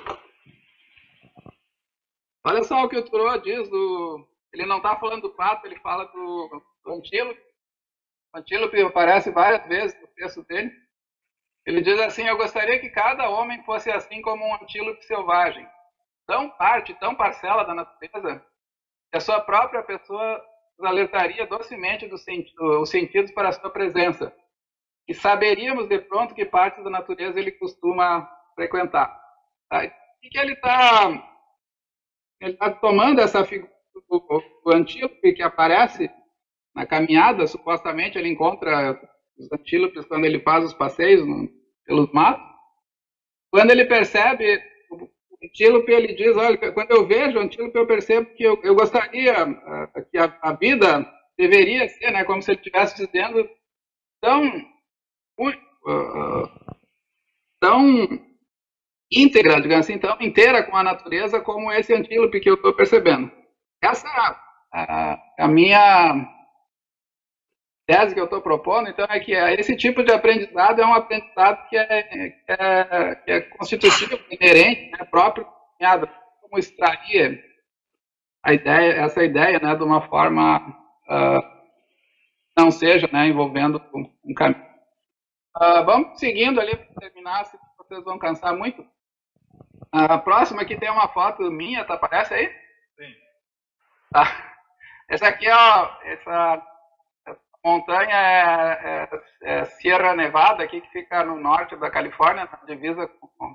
Speaker 4: Olha só o que o Thoreau diz, ele não está falando do pato, ele fala do antílope. O antílope aparece várias vezes no texto dele. Ele diz assim: eu gostaria que cada homem fosse assim como um antílope selvagem, tão parcela da natureza, que a sua própria pessoa nos alertaria docemente os sentidos para a sua presença, e saberíamos de pronto que partes da natureza ele costuma frequentar. Tá? E que ele está tomando essa figura do antílope que aparece na caminhada. Supostamente ele encontra os antílopes quando ele faz os passeios pelos matos. Quando ele percebe o antílope, ele diz: olha, quando eu vejo o antílope, eu percebo que eu gostaria que a vida deveria ser, né, como se ele estivesse dizendo, tão íntegra, digamos assim, tão inteira com a natureza como esse antílope que eu estou percebendo. Essa é a minha tese que eu estou propondo. Então, é que esse tipo de aprendizado é um aprendizado que é constitutivo, inerente, né, próprio, como extrair essa ideia, né, de uma forma não seja, né, envolvendo um caminho. Vamos seguindo ali para terminar, se vocês vão cansar muito. A próxima aqui tem uma foto minha, tá? Aparece aí? Sim. Tá. Essa aqui, essa montanha é Sierra Nevada, aqui, que fica no norte da Califórnia, na divisa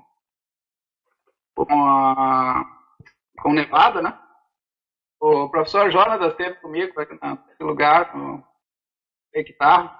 Speaker 4: com Nevada, né? O professor Jonas esteve comigo aqui nesse lugar, no hectare.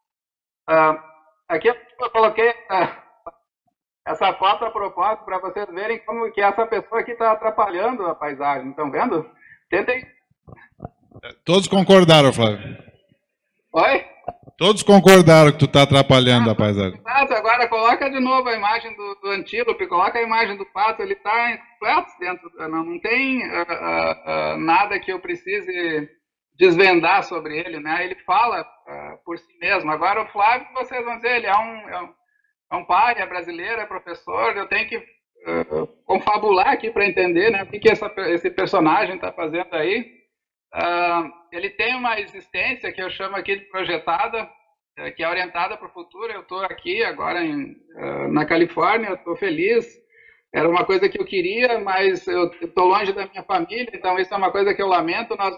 Speaker 4: Aqui eu coloquei essa foto a propósito para vocês verem como que essa pessoa aqui está atrapalhando a paisagem. Estão vendo? Tentem.
Speaker 1: Todos concordaram, Flávio.
Speaker 4: Oi?
Speaker 1: Todos concordaram que tu está atrapalhando a paisagem.
Speaker 4: Agora coloca de novo a imagem do antílope, coloca a imagem do pato, ele está completo dentro, não tem nada que eu precise desvendar sobre ele, né? Ele fala por si mesmo. Agora o Flávio, vocês vão dizer, ele é um pai, é brasileiro, é professor, eu tenho que confabular aqui para entender, né, o que esse personagem está fazendo aí. Ele tem uma existência que eu chamo aqui de projetada, que é orientada para o futuro. Eu estou aqui agora na Califórnia, eu estou feliz. Era uma coisa que eu queria, mas eu estou longe da minha família, então isso é uma coisa que eu lamento. Nós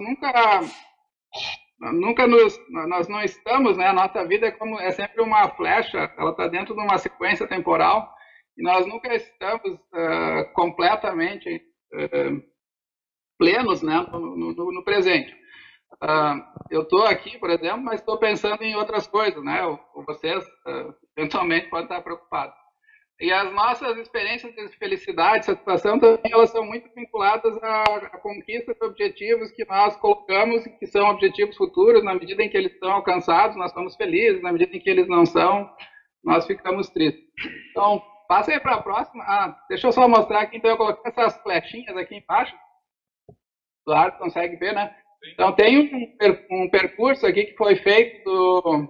Speaker 4: nós não estamos, né? A nossa vida é sempre uma flecha, ela está dentro de uma sequência temporal, e nós nunca estamos completamente plenos, né, no presente. Eu estou aqui, por exemplo, mas estou pensando em outras coisas, né? Vocês eventualmente podem estar preocupados. E as nossas experiências de felicidade, satisfação, também elas são muito vinculadas à conquista de objetivos que nós colocamos, que são objetivos futuros. Na medida em que eles são alcançados, nós somos felizes. Na medida em que eles não são, nós ficamos tristes. Então, passa aí para a próxima. Deixa eu só mostrar aqui. Então, eu coloquei essas flechinhas aqui embaixo. O Eduardo consegue ver, né? Então, tem um percurso aqui que foi feito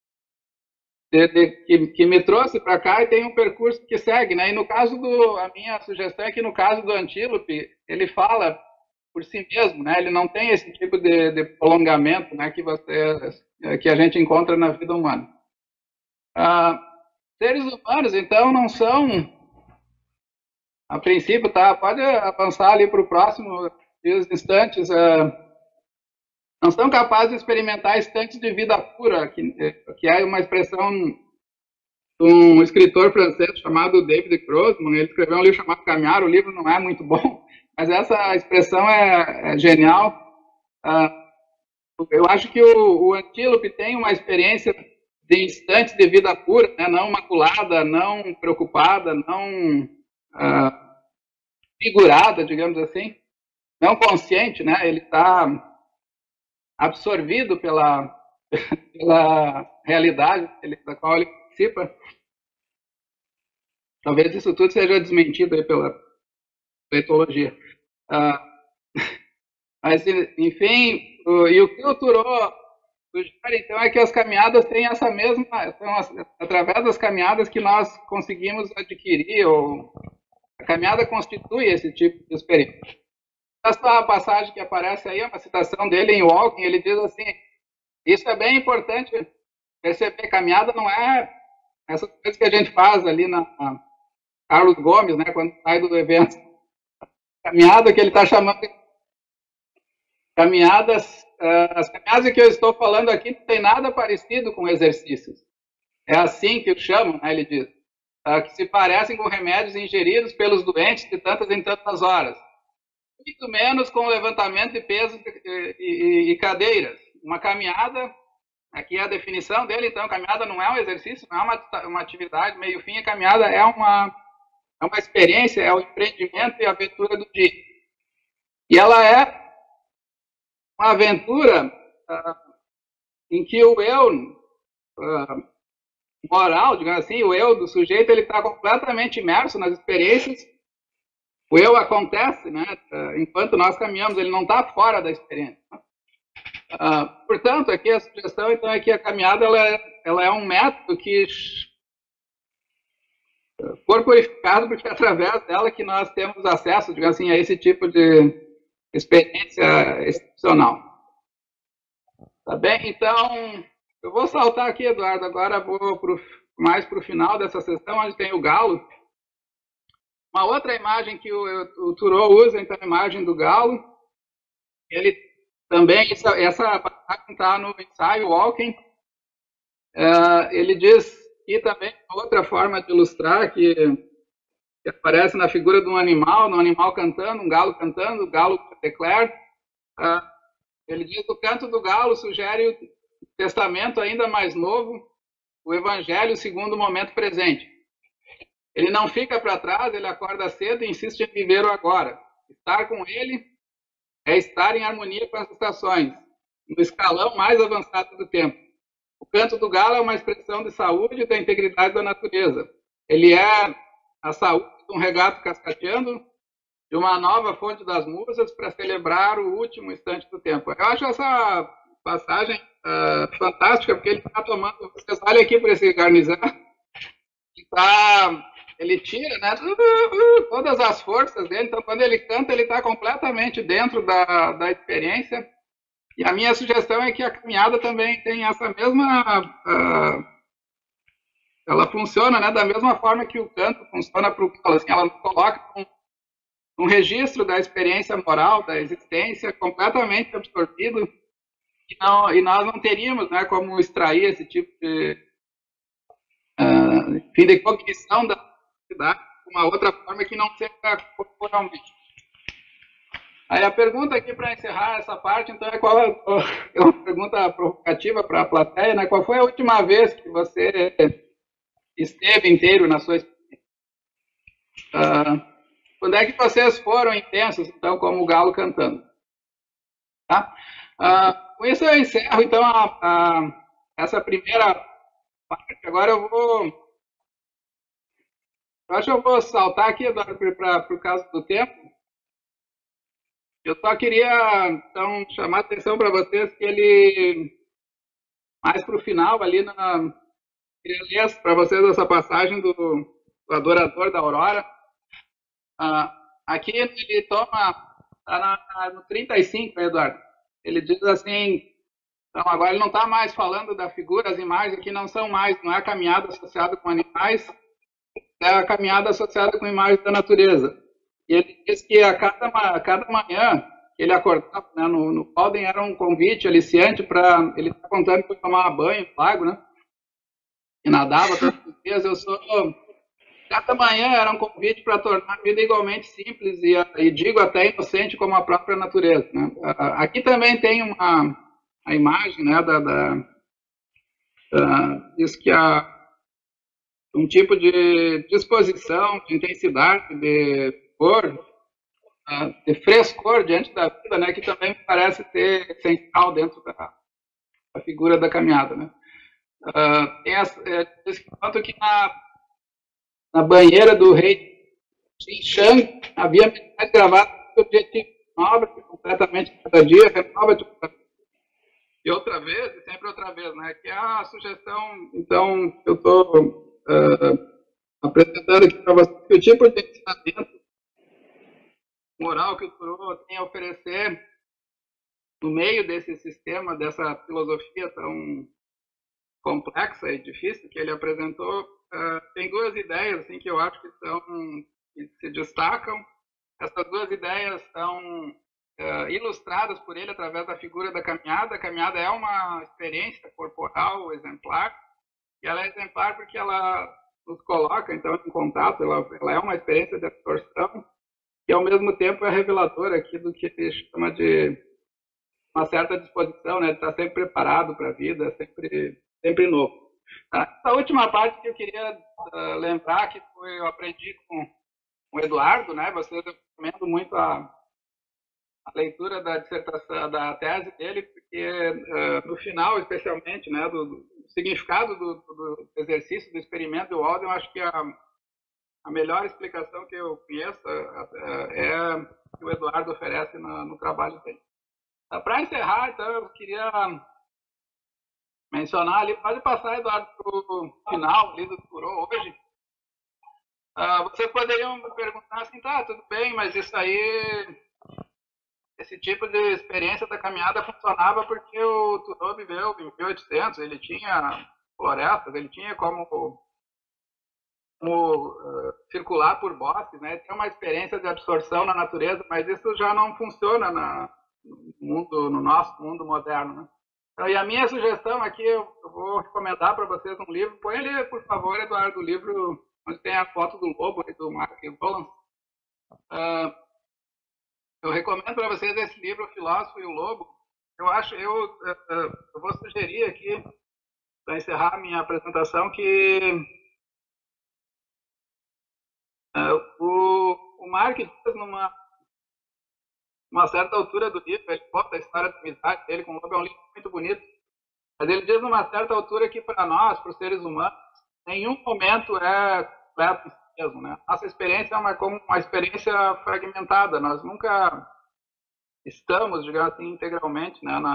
Speaker 4: que me trouxe para cá, e tem um percurso que segue, né? E no caso a minha sugestão é que no caso do antílope, ele fala por si mesmo, né? Ele não tem esse tipo de prolongamento, né, que a gente encontra na vida humana. Seres humanos, então, não são, a princípio, tá? Pode avançar ali para o próximo instantes. Não são capazes de experimentar instantes de vida pura, que é uma expressão de um escritor francês chamado David Grossman. Ele escreveu um livro chamado Caminhar. O livro não é muito bom, mas essa expressão é genial. Eu acho que o antílope tem uma experiência de instantes de vida pura, né? Não maculada, não preocupada, não figurada, digamos assim, não consciente, né? Ele está absorvido pela realidade da qual ele participa. Talvez isso tudo seja desmentido aí pela etologia. Mas, enfim, e o que o Thoreau sugere, então, é que as caminhadas têm essa mesma... São através das caminhadas que nós conseguimos adquirir, ou a caminhada constitui esse tipo de experiência. Essa passagem que aparece aí é uma citação dele em Walking. Ele diz assim: isso é bem importante perceber, caminhada não é essa coisa que a gente faz ali na Carlos Gomes, né, quando sai do evento. Caminhada que ele está chamando de caminhadas, as caminhadas que eu estou falando aqui não tem nada parecido com exercícios. É assim que o chamam, né, ele diz, que se parecem com remédios ingeridos pelos doentes de tantas em tantas horas. Muito menos com levantamento de pesos e cadeiras. Uma caminhada, aqui é a definição dele, então, a caminhada não é um exercício, não é uma atividade meio-fim, a caminhada é uma experiência, é o empreendimento e a aventura do dia. E ela é uma aventura em que o eu moral, digamos assim, o eu do sujeito, ele está completamente imerso nas experiências. O eu acontece, né, enquanto nós caminhamos, ele não está fora da experiência. Portanto, aqui a sugestão, então, é que a caminhada ela é um método que for purificado, porque é através dela que nós temos acesso, digamos assim, a esse tipo de experiência excepcional. Tá bem? Então, eu vou saltar aqui, Eduardo, agora vou mais para o final dessa sessão, onde tem o galo. Uma outra imagem que o Thoreau usa, então, a imagem do galo. Ele também, essa passagem está no ensaio Walking. Ele diz que também outra forma de ilustrar que aparece na figura de um animal cantando, um galo cantando, o galo declara. Ele diz que o canto do galo sugere o testamento ainda mais novo, o evangelho segundo o momento presente. Ele não fica para trás, ele acorda cedo e insiste em viver o agora. Estar com ele é estar em harmonia com as estações, no escalão mais avançado do tempo. O canto do galo é uma expressão de saúde e da integridade da natureza. Ele é a saúde de um regato cascateando, de uma nova fonte das musas para celebrar o último instante do tempo. Eu acho essa passagem fantástica, porque ele está tomando... Vocês olhem aqui para esse garnizão. Ele tira, né, todas as forças dele, então quando ele canta, ele está completamente dentro da experiência. E a minha sugestão é que a caminhada também tem essa mesma... ela funciona, né, da mesma forma que o canto funciona para o galo, assim, ela coloca um registro da experiência moral, da existência, completamente absorvido, e nós não teríamos, né, como extrair esse tipo de cognição da sociedade de uma outra forma que não seja corporalmente. Aí a pergunta aqui para encerrar essa parte, então, é uma pergunta provocativa para a plateia, né? Qual foi a última vez que você esteve inteiro na sua experiência? Quando é que vocês foram intensos, então, como o galo cantando? Tá? Com isso eu encerro, então, essa primeira parte. Agora eu acho que eu vou saltar aqui, Eduardo, por causa do tempo. Eu só queria, então, chamar a atenção para vocês que ele, mais para o final, ali, queria ler para vocês essa passagem do Adorador da Aurora. Aqui ele toma, está no 35, Eduardo. Ele diz assim, então agora ele não está mais falando da figura, as imagens aqui não é a caminhada associada com animais, é a caminhada associada com imagens da natureza. E ele diz que a cada manhã ele acordava, né, no Walden era um convite aliciante para ele está contando que foi tomar banho no lago, né? E nadava todos os dias. Cada manhã era um convite para tornar a vida igualmente simples e digo até inocente como a própria natureza, né? Aqui também tem a imagem, né, diz que há um tipo de disposição, de intensidade, de cor, de frescor diante da vida, né, que também parece ser essencial dentro da figura da caminhada, né? Enquanto que na banheira do rei Xinshang havia mensagens gravadas com o objetivo nova, completamente cada dia, renova-te e outra vez, e sempre outra vez, né? Que é a sugestão, então, que eu estou apresentando aqui para vocês, que o tipo de ensinamento moral que o Thoreau tem a oferecer no meio desse sistema, dessa filosofia tão complexa e difícil que ele apresentou, tem duas ideias assim, que eu acho que se destacam. Essas duas ideias são ilustradas por ele através da figura da caminhada. A caminhada é uma experiência corporal exemplar, e ela é exemplar porque ela nos coloca, então, em contato, ela é uma experiência de absorção, e ao mesmo tempo é reveladora aqui do que se chama de uma certa disposição, né, de estar sempre preparado para a vida, sempre novo. Essa última parte que eu queria lembrar, que eu aprendi com o Eduardo, né, eu recomendo muito a leitura da dissertação, da tese dele, porque no final, especialmente, né, do significado do exercício, do experimento do Walden, eu acho que a melhor explicação que eu conheço é que o Eduardo oferece no trabalho dele. Para encerrar, então, eu queria mencionar ali, pode passar, Eduardo, para o final ali do Thoreau hoje. Vocês poderiam me perguntar assim, tá, tudo bem, mas isso aí, esse tipo de experiência da caminhada funcionava porque o Thoreau viveu em 1800, ele tinha florestas, ele tinha como circular por bosques, né? Tem uma experiência de absorção na natureza, mas isso já não funciona no nosso mundo moderno, né? Então, e a minha sugestão aqui, eu vou recomendar para vocês um livro. Põe ali, por favor, Eduardo, o livro onde tem a foto do lobo e do Mark Rowland. Eu recomendo para vocês esse livro, O Filósofo e o Lobo. Eu vou sugerir aqui, para encerrar a minha apresentação, que o Mark diz numa certa altura do livro, ele conta a história da amizade dele com o lobo, é um livro muito bonito, mas ele diz numa certa altura que para nós, para os seres humanos, nenhum momento é completo em si mesmo, né? Nossa experiência é como uma experiência fragmentada, nós nunca estamos, digamos assim, integralmente, né,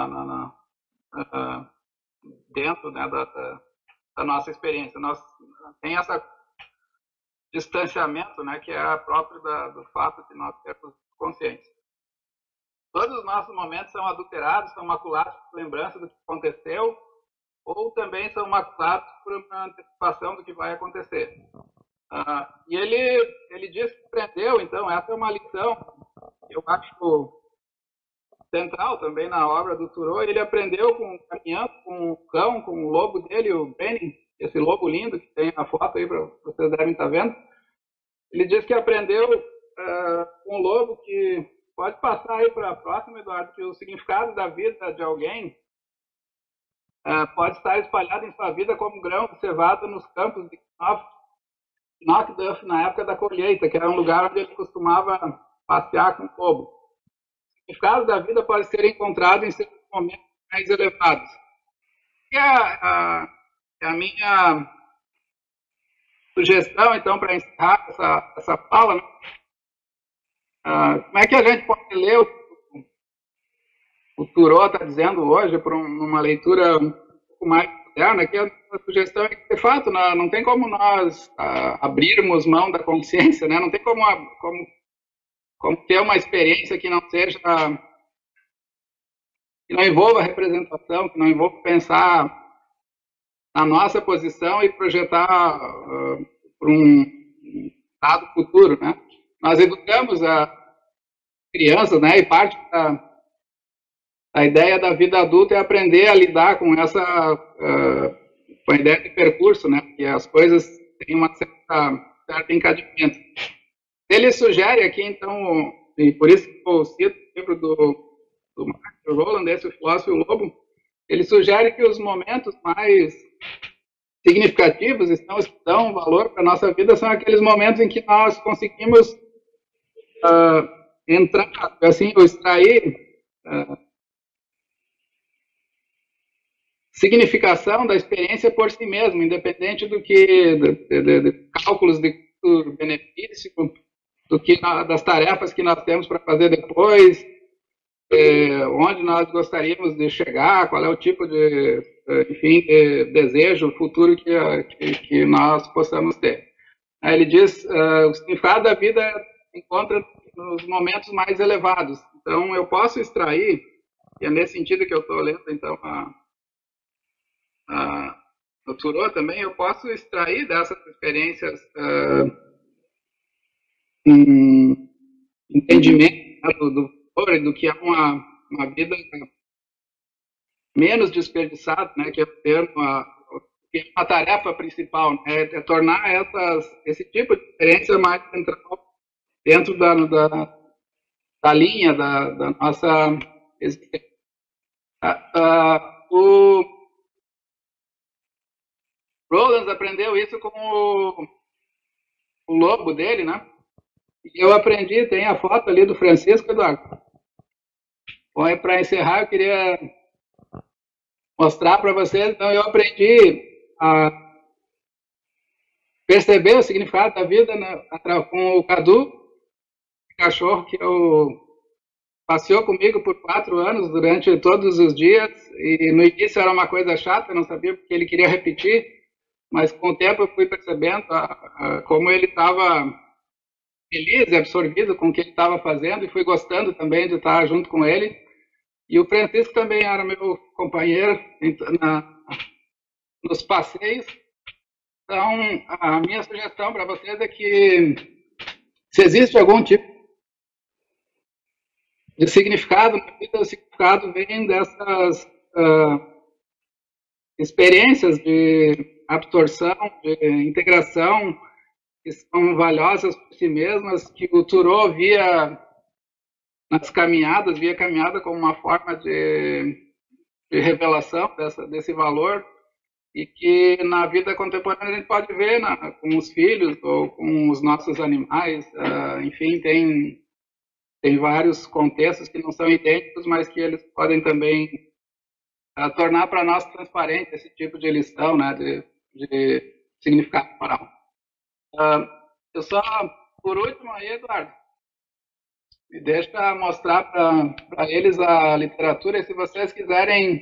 Speaker 4: dentro, né, da nossa experiência. Nós tem essa distanciamento, né, que é próprio do fato de nós termos consciência. Todos os nossos momentos são adulterados, são maculados por lembrança do que aconteceu, ou também são maculados por uma antecipação do que vai acontecer. E ele diz que aprendeu, então, essa é uma lição, eu acho central também na obra do Thoreau. Ele aprendeu caminhando com o cão, com o lobo dele, o Benny, esse lobo lindo que tem a foto aí, vocês devem estar vendo. Ele diz que aprendeu com o lobo que... Pode passar aí para a próxima, Eduardo, que o significado da vida de alguém pode estar espalhado em sua vida como grão de cevada nos campos de Knockduff na época da colheita, que era um lugar onde ele costumava passear com o lobo. O significado da vida pode ser encontrado em seus momentos mais elevados. E a minha sugestão, então, para encerrar essa fala, né? Como é que a gente pode ler o Thoreau está dizendo hoje, por uma leitura um pouco mais moderna, que a sugestão é que, de fato, não tem como nós abrirmos mão da consciência, né? Não tem como ter uma experiência que não seja, que não envolva representação, que não envolva pensar na nossa posição e projetar para um estado futuro, né? Nós educamos a crianças, né? E parte da ideia da vida adulta é aprender a lidar com com a ideia de percurso, né? Que as coisas têm uma certa encadeamento. Ele sugere aqui, então, e por isso que eu cito o livro do Mark Rowland, esse Filósofo e o Lobo, ele sugere que os momentos mais significativos que dão valor para a nossa vida são aqueles momentos em que nós conseguimos entrar, assim, ou extrair significação da experiência por si mesmo, independente do que de cálculos de benefício, das tarefas que nós temos para fazer depois, onde nós gostaríamos de chegar, qual é o tipo de desejo futuro que nós possamos ter. Aí ele diz, o significado da vida encontra nos momentos mais elevados. Então, eu posso extrair, e é nesse sentido que eu estou lendo, então, o Thoreau também, eu posso extrair dessas experiências entendimento, né, do valor e do que é uma vida menos desperdiçada, né, que é o termo, que é uma tarefa principal, né, é tornar esse tipo de experiência mais central dentro da linha da nossa existência. O Rowland aprendeu isso com o lobo dele, né? E eu aprendi, tem a foto ali do Francisco, Eduardo. Bom, para encerrar, eu queria mostrar para vocês, então, eu aprendi a perceber o significado da vida com o Cadu, o cachorro que passeou comigo por 4 anos durante todos os dias, e no início era uma coisa chata, eu não sabia porque ele queria repetir, mas com o tempo eu fui percebendo como ele estava feliz e absorvido com o que ele estava fazendo, e fui gostando também de estar junto com ele. E o Francisco também era meu companheiro nos passeios. Então, a minha sugestão para vocês é que, se existe algum tipo de significado na vida, o significado vem dessas experiências de absorção, de integração, que são valiosas por si mesmas, que o Thoreau via caminhada como uma forma de revelação desse valor, e que na vida contemporânea a gente pode ver com os filhos ou com os nossos animais, enfim, tem vários contextos que não são idênticos, mas que eles podem também tornar para nós transparente esse tipo de lição, né, de significado moral. Eu só, por último aí, Eduardo, me deixa mostrar para eles a literatura, e se vocês quiserem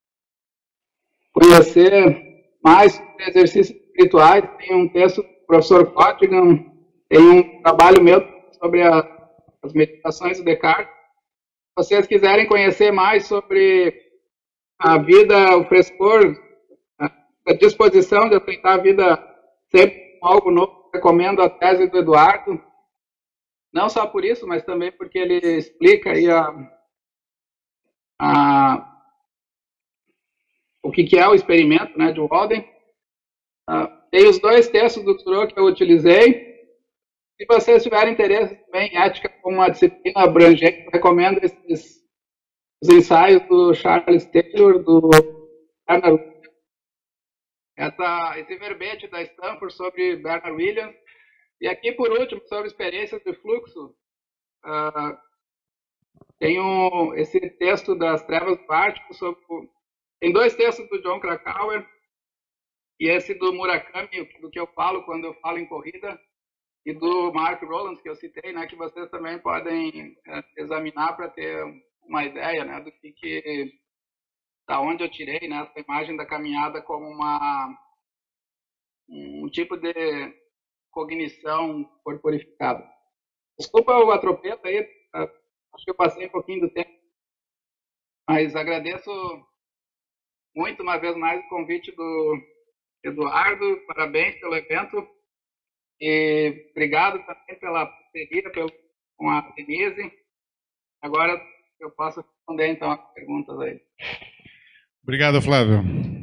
Speaker 4: conhecer mais sobre exercícios espirituais, tem um texto do professor Cottingham, tem um trabalho meu sobre as meditações do Descartes. Se vocês quiserem conhecer mais sobre a vida, o frescor, a disposição de aceitar a vida sempre com algo novo, recomendo a tese do Eduardo, não só por isso, mas também porque ele explica aí o que é o experimento, né, de Walden. Tem os 2 textos do Thoreau que eu utilizei. Se vocês tiverem interesse também em ética como uma disciplina abrangente, eu recomendo os ensaios do Charles Taylor, do Bernard Williams. Esse verbete da Stanford sobre Bernard Williams. E aqui, por último, sobre experiências de fluxo, tem esse texto das Trevas do Ártico, tem 2 textos do John Krakauer, e esse do Murakami, do que eu falo quando eu falo em corrida, e do Mark Rowland, que eu citei, né, que vocês também podem examinar para ter uma ideia, né, do que da onde eu tirei, né, essa imagem da caminhada como um tipo de cognição corporificada. Desculpa o atropelo aí, acho que eu passei um pouquinho do tempo, mas agradeço muito uma vez mais o convite do Eduardo, parabéns pelo evento e obrigado também pela parceria com a Denise. Agora eu posso responder então as perguntas aí.
Speaker 1: Obrigado, Flávio.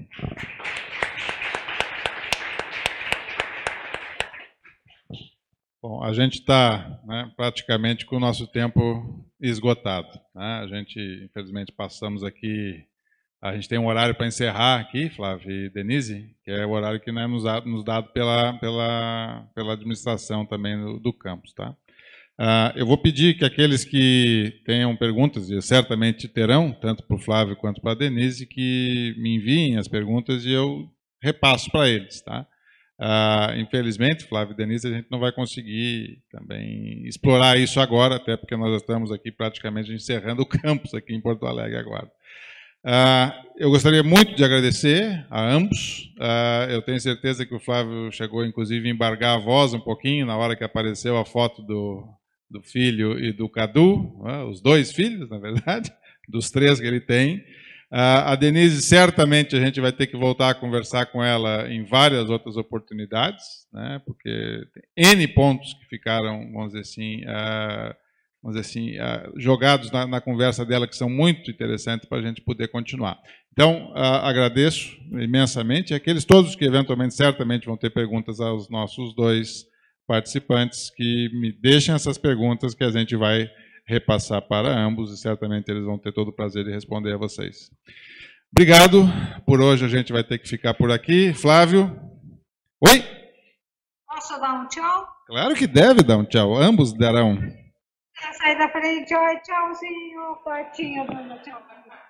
Speaker 1: Bom, a gente está, né, praticamente com o nosso tempo esgotado, né? A gente, infelizmente, passamos aqui. A gente tem um horário para encerrar aqui, Flávio e Denise, que é o horário que não é nos dado pela administração também do campus, tá? Eu vou pedir que aqueles que tenham perguntas, e certamente terão, tanto para o Flávio quanto para a Denise, que me enviem as perguntas e eu repasso para eles, tá? Infelizmente, Flávio e Denise, a gente não vai conseguir também explorar isso agora, até porque nós estamos aqui praticamente encerrando o campus aqui em Porto Alegre agora. Eu gostaria muito de agradecer a ambos. Eu tenho certeza que o Flávio chegou, inclusive, a embargar a voz um pouquinho na hora que apareceu a foto do filho e do Cadu, os dois filhos, na verdade, dos 3 que ele tem. A Denise, certamente, a gente vai ter que voltar a conversar com ela em várias outras oportunidades, né, porque tem N pontos que ficaram, vamos dizer assim, jogados na conversa dela, que são muito interessantes para a gente poder continuar. Então, agradeço imensamente. E aqueles todos que, eventualmente, certamente vão ter perguntas aos nossos 2 participantes, que me deixem essas perguntas que a gente vai repassar para ambos, e certamente eles vão ter todo o prazer de responder a vocês. Obrigado. Por hoje a gente vai ter que ficar por aqui. Flávio? Oi?
Speaker 2: Posso dar um tchau?
Speaker 1: Claro que deve dar um tchau. Ambos darão.
Speaker 2: Sai da frente, oi, tchauzinho, quartinho, tchau.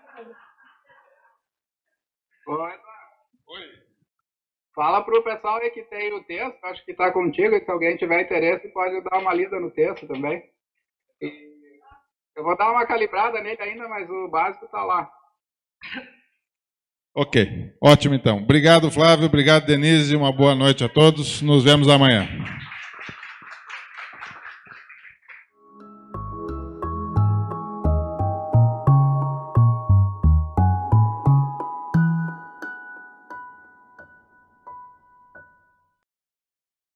Speaker 4: Oi. Fala para o pessoal aí que tem o texto, acho que está contigo, e se alguém tiver interesse pode dar uma lida no texto também. E eu vou dar uma calibrada nele ainda, mas o básico está lá.
Speaker 1: Ok, ótimo então. Obrigado, Flávio, obrigado, Denise, uma boa noite a todos. Nos vemos amanhã.